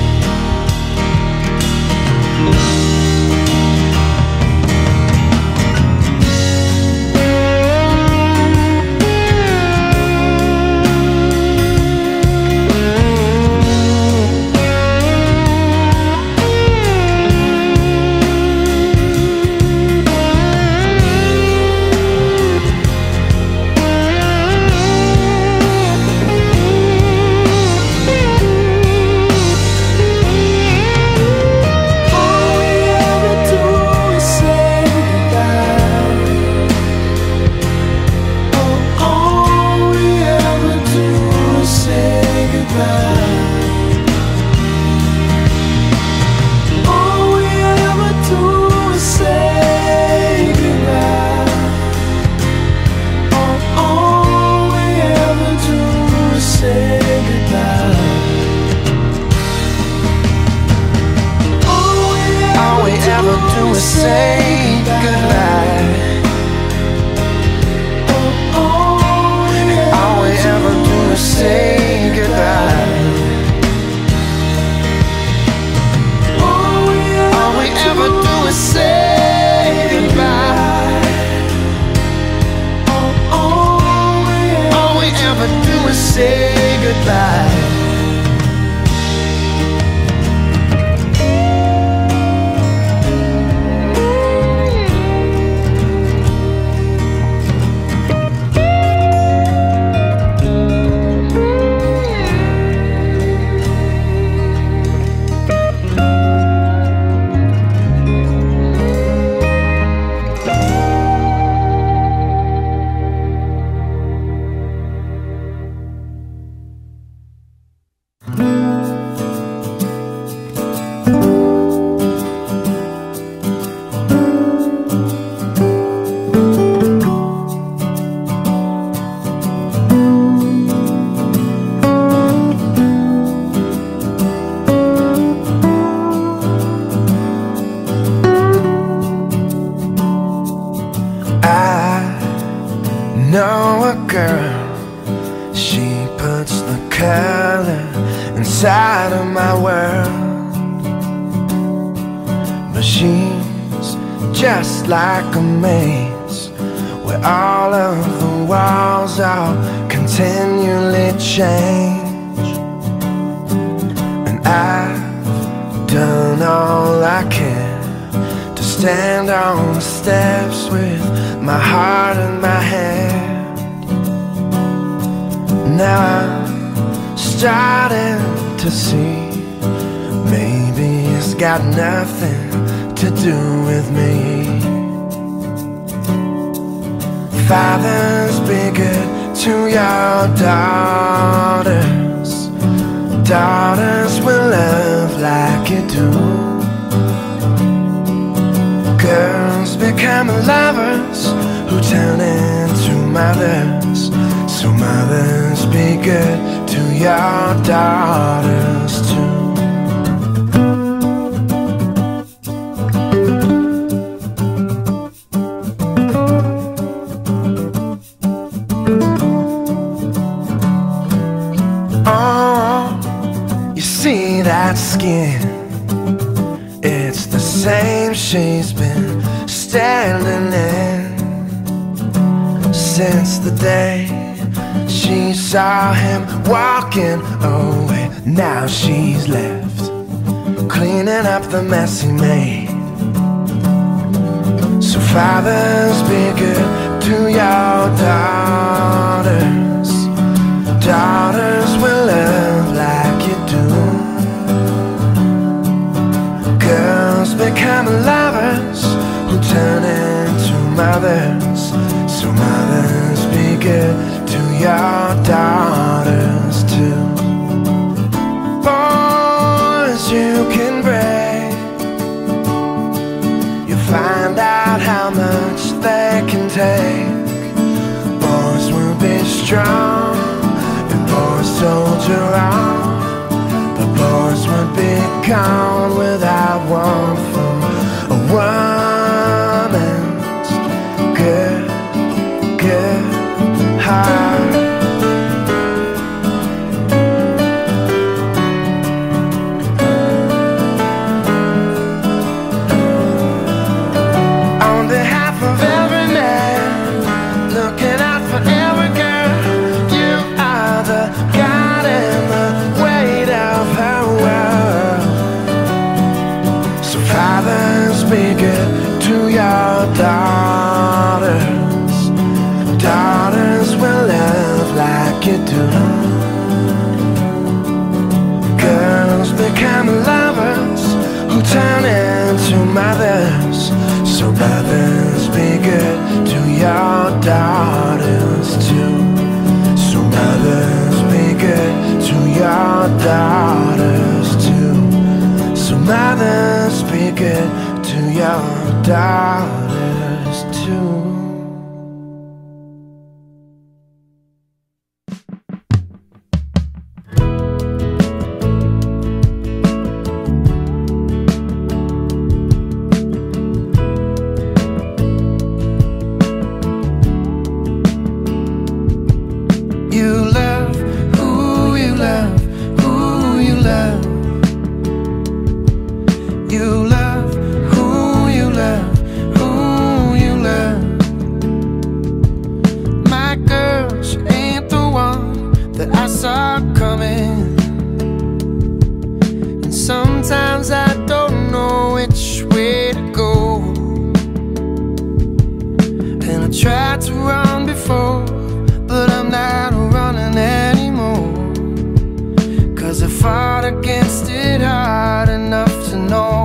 Say goodbye. All we ever do is say goodbye. All we ever do is say goodbye. All we ever do is say goodbye. Know a girl, she puts the color inside of my world. But she's just like a maze, where all of the walls all continually change. And I've done all I can to stand on the steps with my heart in my hand. Now I'm starting to see, maybe it's got nothing to do with me. Fathers, be good to your daughters. Daughters will love like you do. Girls become lovers who turn into mothers. So mothers, be good to your daughters too. Oh, you see that skin? It's the same she's been standing in since the day she saw him walking away. Now she's left cleaning up the mess he made. So fathers, be good to your daughters. Daughters will love like you do. Girls become lovers who turn into mothers. So mothers, be good to your daughters too. Boys, you can break. You find out how much they can take. Boys will be strong and boys soldier on. But boys would be gone without one from a woman. daughters, daughters will love like you do. Girls become lovers who turn into mothers. So mothers, be good to your daughters too. So mothers, be good to your daughters too. So mothers, be good to your daughters too. You love who you love, who you love. You love who you love, who you love. My girl, she ain't the one that I saw coming. And sometimes I don't know which way to go. And I tried to run before, but I'm not running anymore. Cause I fought against it hard enough to know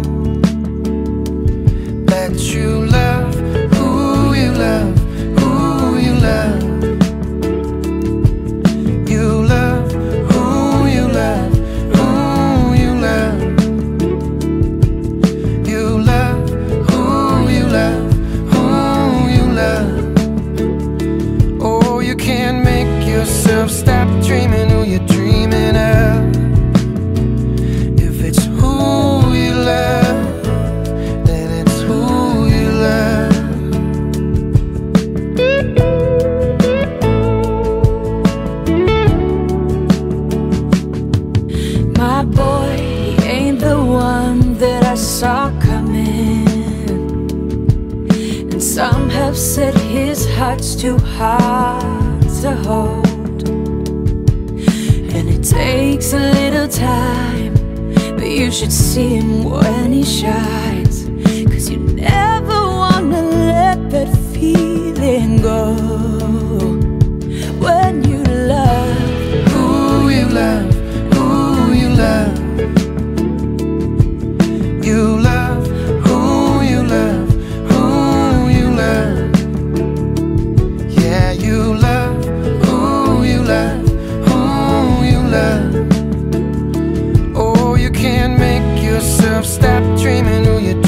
that you love who you love, who you love. You love who you love, who you love. You love who you love, who you love. Oh, you can't make yourself stop dreaming who you're dreaming of. If it's who you love, then it's who you love. My boy, he ain't the one that I saw coming. And some have said his heart's too hard to hold. And it takes a little time, but you should see him when he shines. Cause you never wanna let that feeling go. When you love Who you love, who you love. You love who you love, who you love. Yeah, you love who you love, who you love. Oh, you can't make yourself stop dreaming who you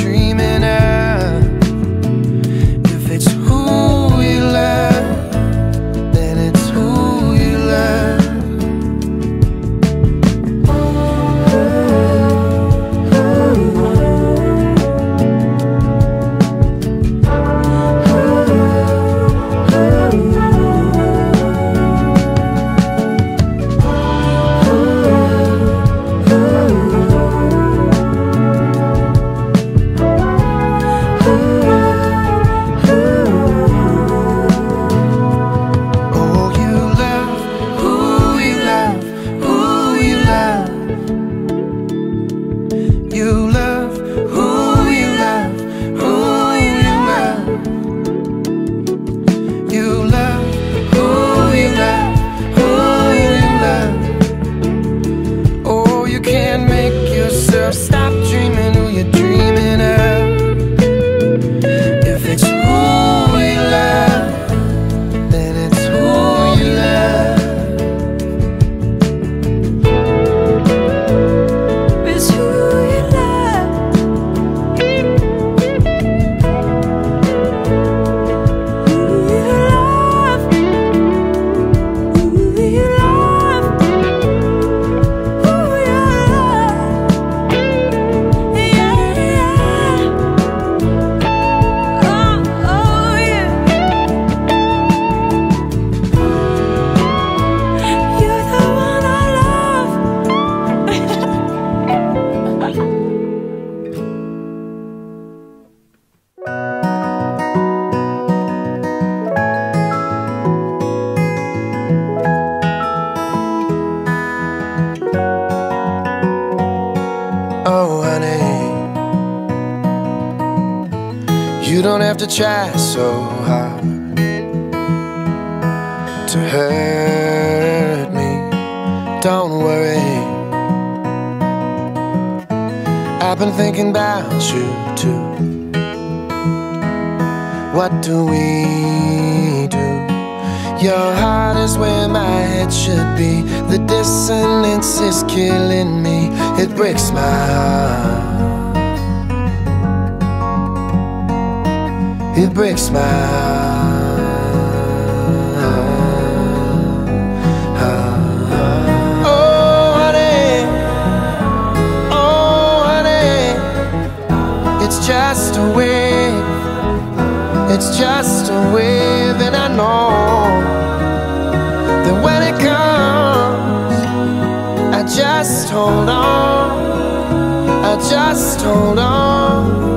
to try so hard to hurt me. Don't worry, I've been thinking about you too. What do we do? Your heart is where my head should be. The dissonance is killing me. It breaks my heart. It breaks my heart. Oh honey, oh honey, it's just a wave. It's just a wave, and I know that when it comes, I just hold on, I just hold on.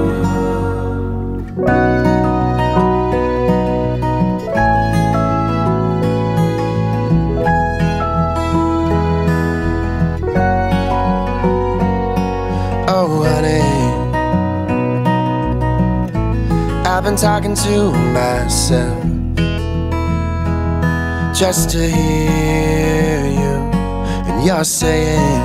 Oh honey, I've been talking to myself just to hear you, and you're saying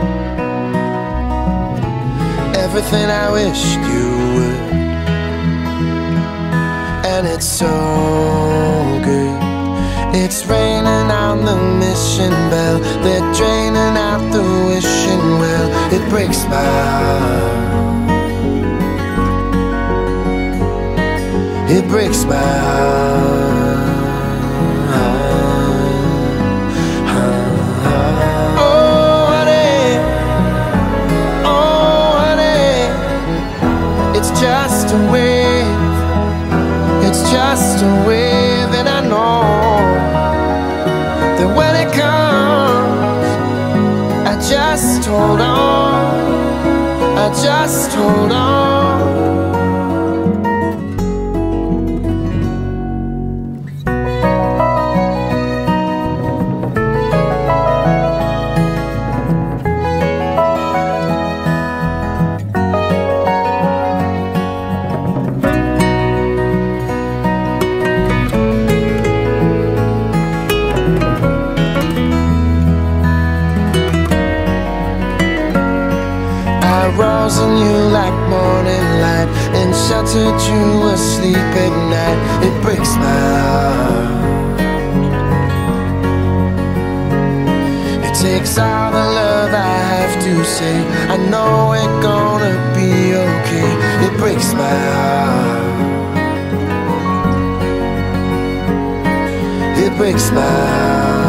everything I wished you would, and it's so good. It's raining on the mission bell, they're draining out the wishing well. It breaks my heart. It breaks my heart. Oh honey, oh honey, it's just a wave. It's just a wave, and I know that when it comes, I just hold on, I just hold on. Rose in you like morning light and sheltered you asleep at night. It breaks my heart. It takes all the love I have to say. I know we're gonna be okay. It breaks my heart. It breaks my heart.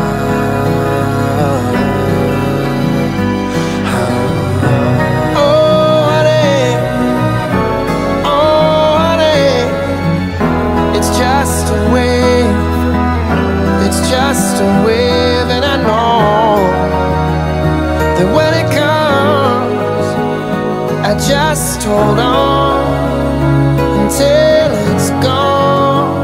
Just a wave, and I know that when it comes, I just hold on until it's gone.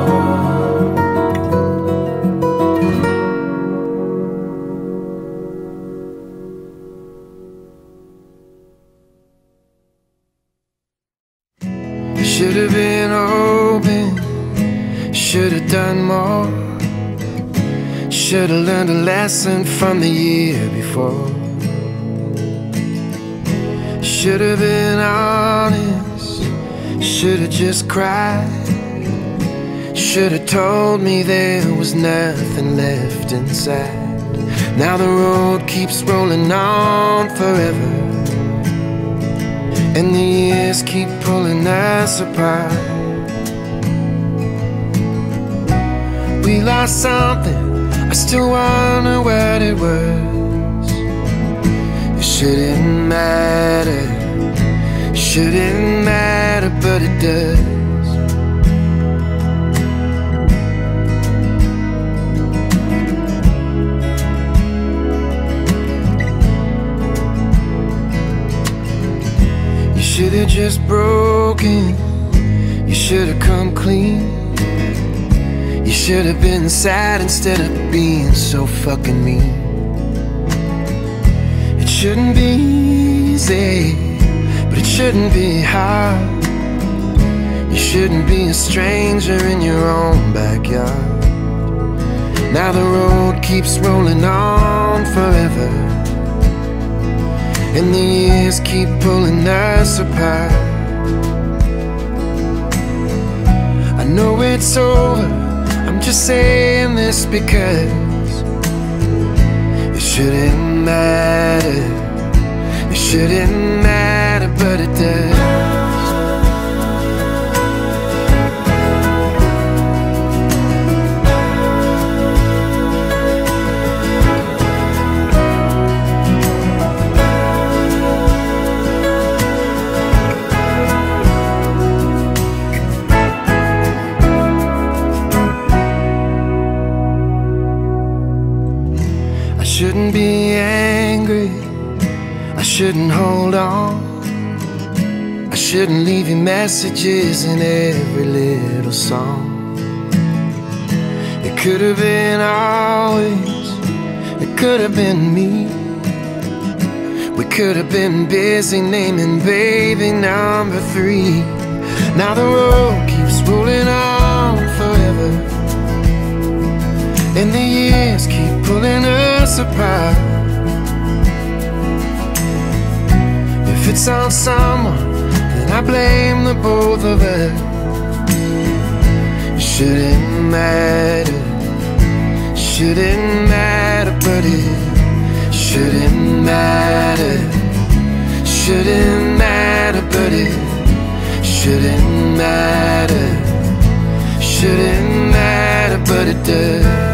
Should have been open, should have done more. Should've learned a lesson from the year before. Should've been honest, should've just cried. Should've told me there was nothing left inside. Now the road keeps rolling on forever, and the years keep pulling us apart. We lost something, I still wonder what it was. It shouldn't matter, shouldn't matter, but it does. You should've just broken, you should've come clean. You should have been sad instead of being so fucking mean. It shouldn't be easy, but it shouldn't be hard. You shouldn't be a stranger in your own backyard. Now the road keeps rolling on forever, and the years keep pulling us apart. I know it's over, I'm just saying this because it shouldn't matter. It shouldn't matter, but it does. I shouldn't be angry, I shouldn't hold on, I shouldn't leave you messages in every little song. It could have been always, it could have been me. We could have been busy naming baby number three. Now the road keeps rolling on forever, and the years keep pulling us apart. If it's on someone, then I blame the both of us. It shouldn't matter, shouldn't matter, but it shouldn't matter, shouldn't matter, but it shouldn't matter, shouldn't matter, but it does.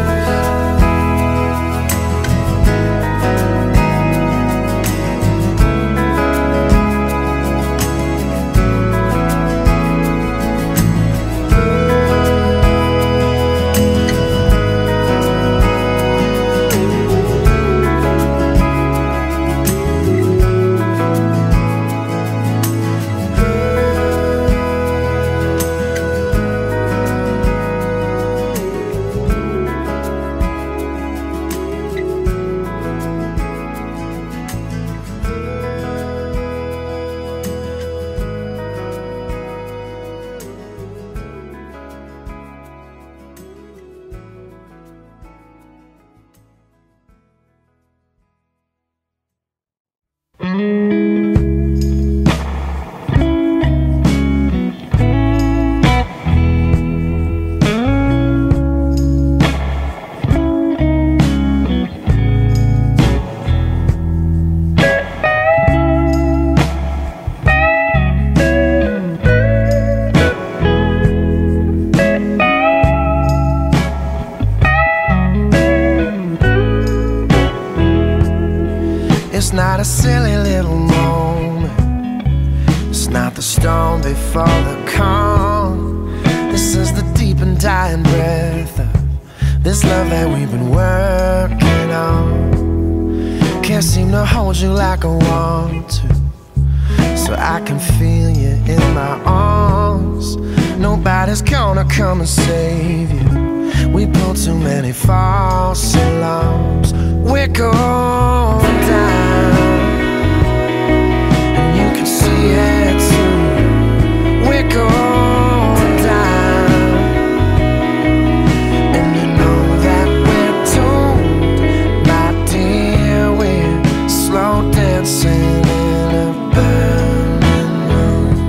It's not a silly little moment, it's not the storm before the calm. This is the deep and dying breath of this love that we've been working on. Can't seem to hold you like I want to, so I can feel you in my arms. Nobody's gonna come and save you, we built too many false alarms. We're going down, and you can see it too. We're going down, and you know that we're doomed, my dear. We're slow dancing in a burning room.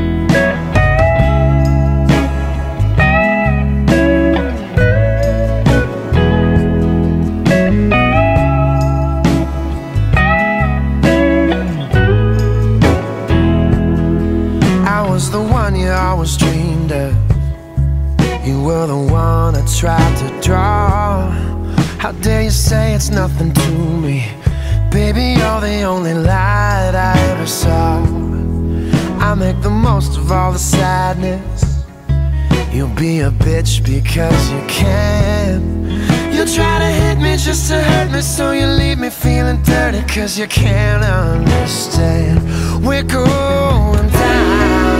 The one you always dreamed of, you were the one I tried to draw. How dare you say it's nothing to me? Baby, you're the only light I ever saw. I make the most of all the sadness. You'll be a bitch because you can. You try to hit me just to hurt me, so you leave me feeling dirty cause you can't understand. We're going down,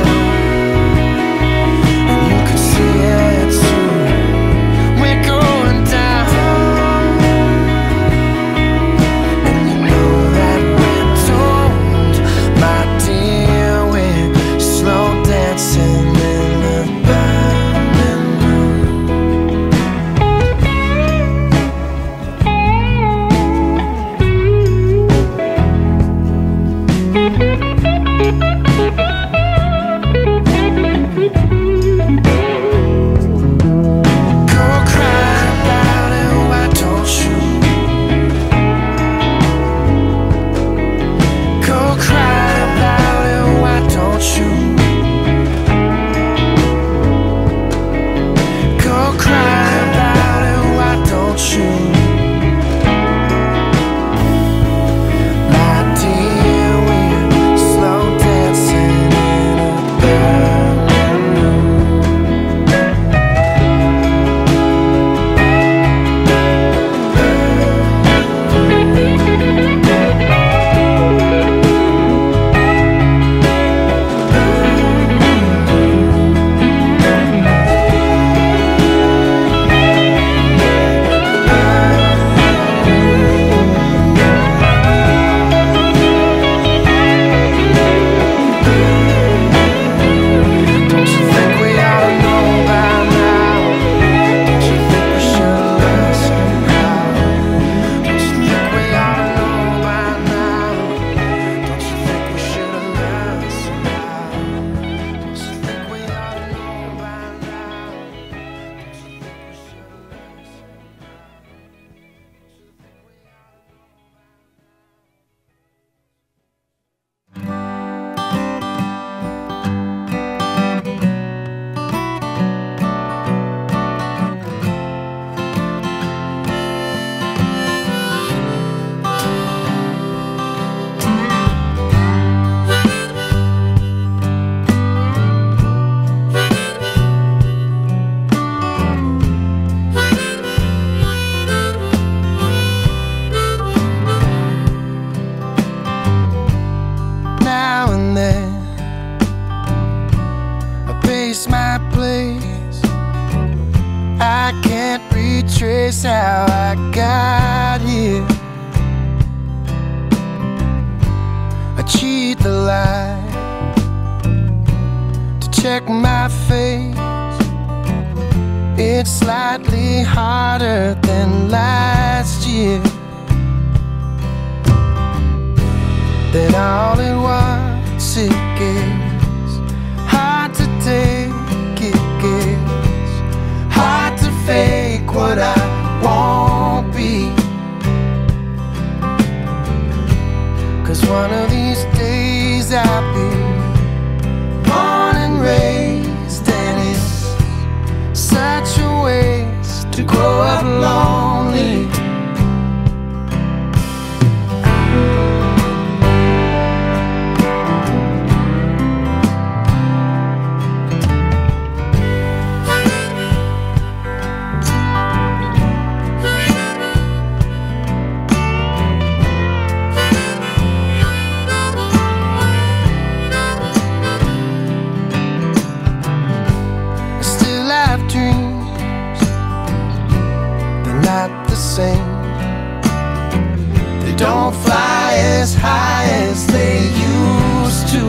and you can see it too. We're going down, and you know that we're doomed, my dear. We're slow dancing in trace how I got here. I cheat the light to check my face. It's slightly harder than last year. Then all at once it gets hard to take. It gets hard to fake what I won't be. 'Cause one of these days I'll be born and raised, and it's such a waste to grow up lonely. They don't fly as high as they used to.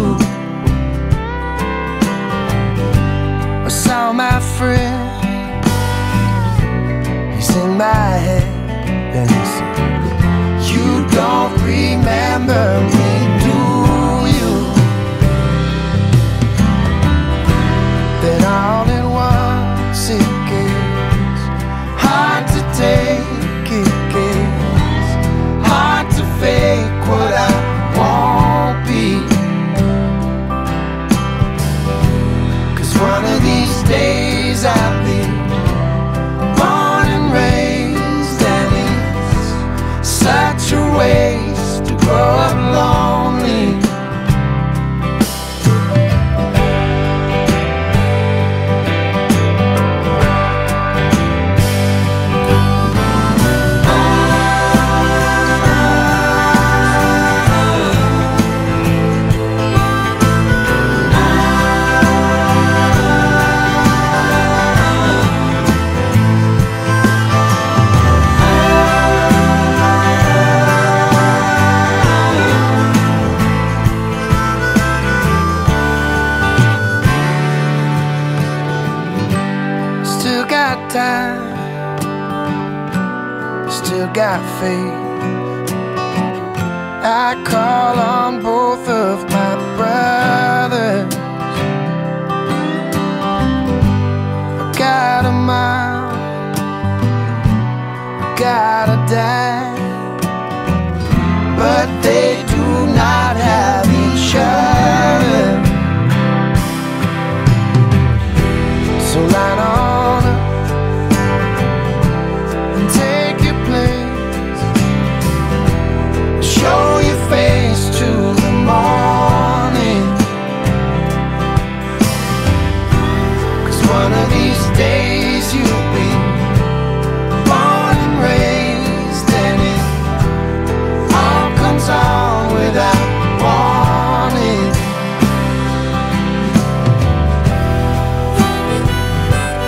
I saw my friend, he's in my head, and he said, "You don't remember me, do you?" Then all at once it gets hard to take. It gets hard to fake what I won't be. 'Cause one of these days I'll be born and raised, and it's such a waste to grow up lonely. Time, still got faith. I call on both of my brothers. I got a mom, I got a dad, but they do not have each other. So line on up, show your face to the morning. 'Cause one of these days you'll be born and raised, and it all comes on without warning.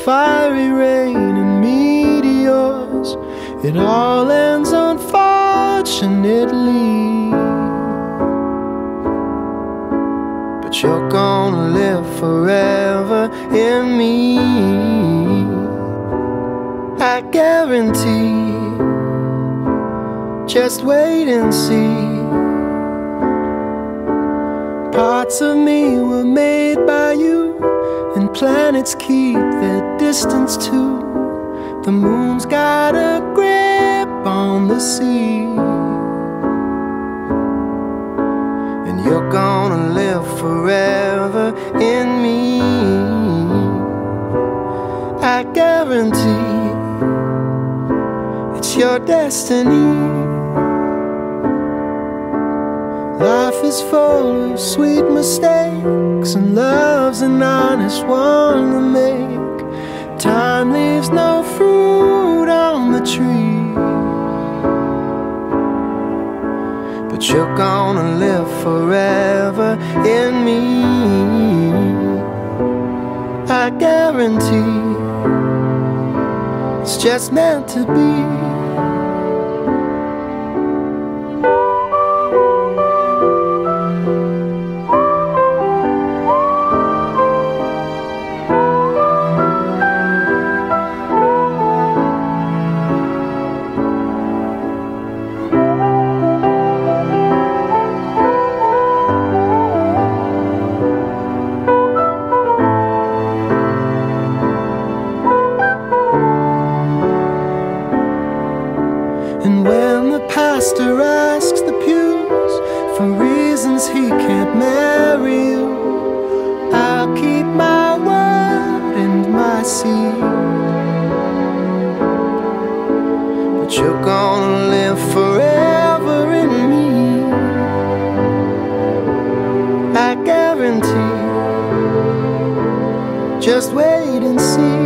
fiery rain and meteors. It all ends unfortunately, but you're gonna live forever in me, I guarantee. Just wait and see. Parts of me were made by you, and planets keep their distance too. The moon's got a grip on the sea, and you're gonna live forever in me, I guarantee. It's your destiny. Life is full of sweet mistakes, and love's an honest one to make. Time leaves no fruit on the tree, but you're gonna live forever in me, I guarantee. It's just meant to be. And when the pastor asks the pews for reasons he can't marry you, I'll keep my word and my seed. But you're gonna live forever in me, I guarantee. Just wait and see.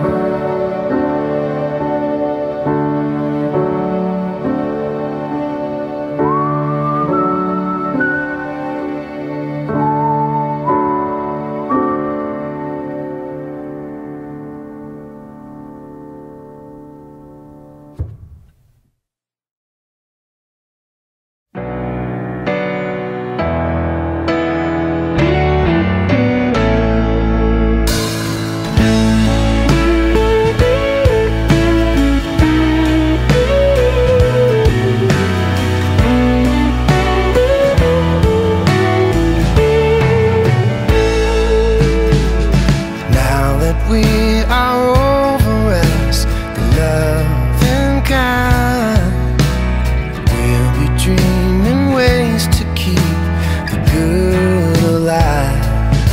We are over as the loving kind. We'll be dreaming ways to keep the good alive.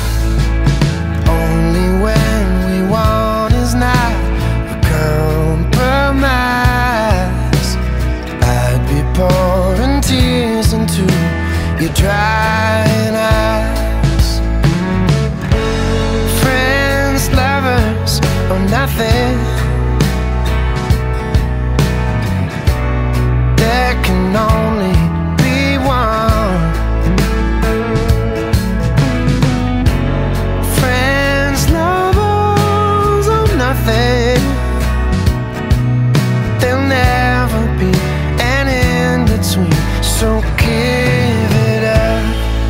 Only when we want is not a compromise. I'd be pouring tears into your drying eyes. Or nothing. There can only be one. Friends, lovers, or nothing. There'll never be an in between, so give it up.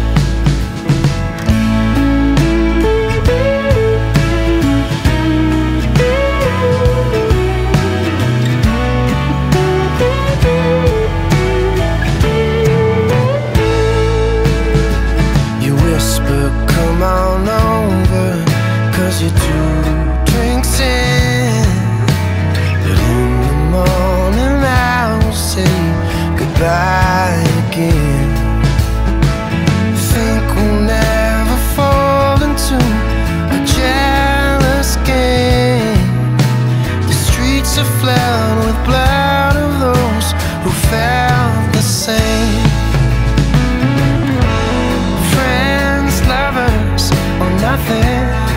Come on over, cause you're two drinks in. But in the morning I will say goodbye again. Think we'll never fall into a jealous game. The streets are flooded with blood of those who felt the same. Nothing.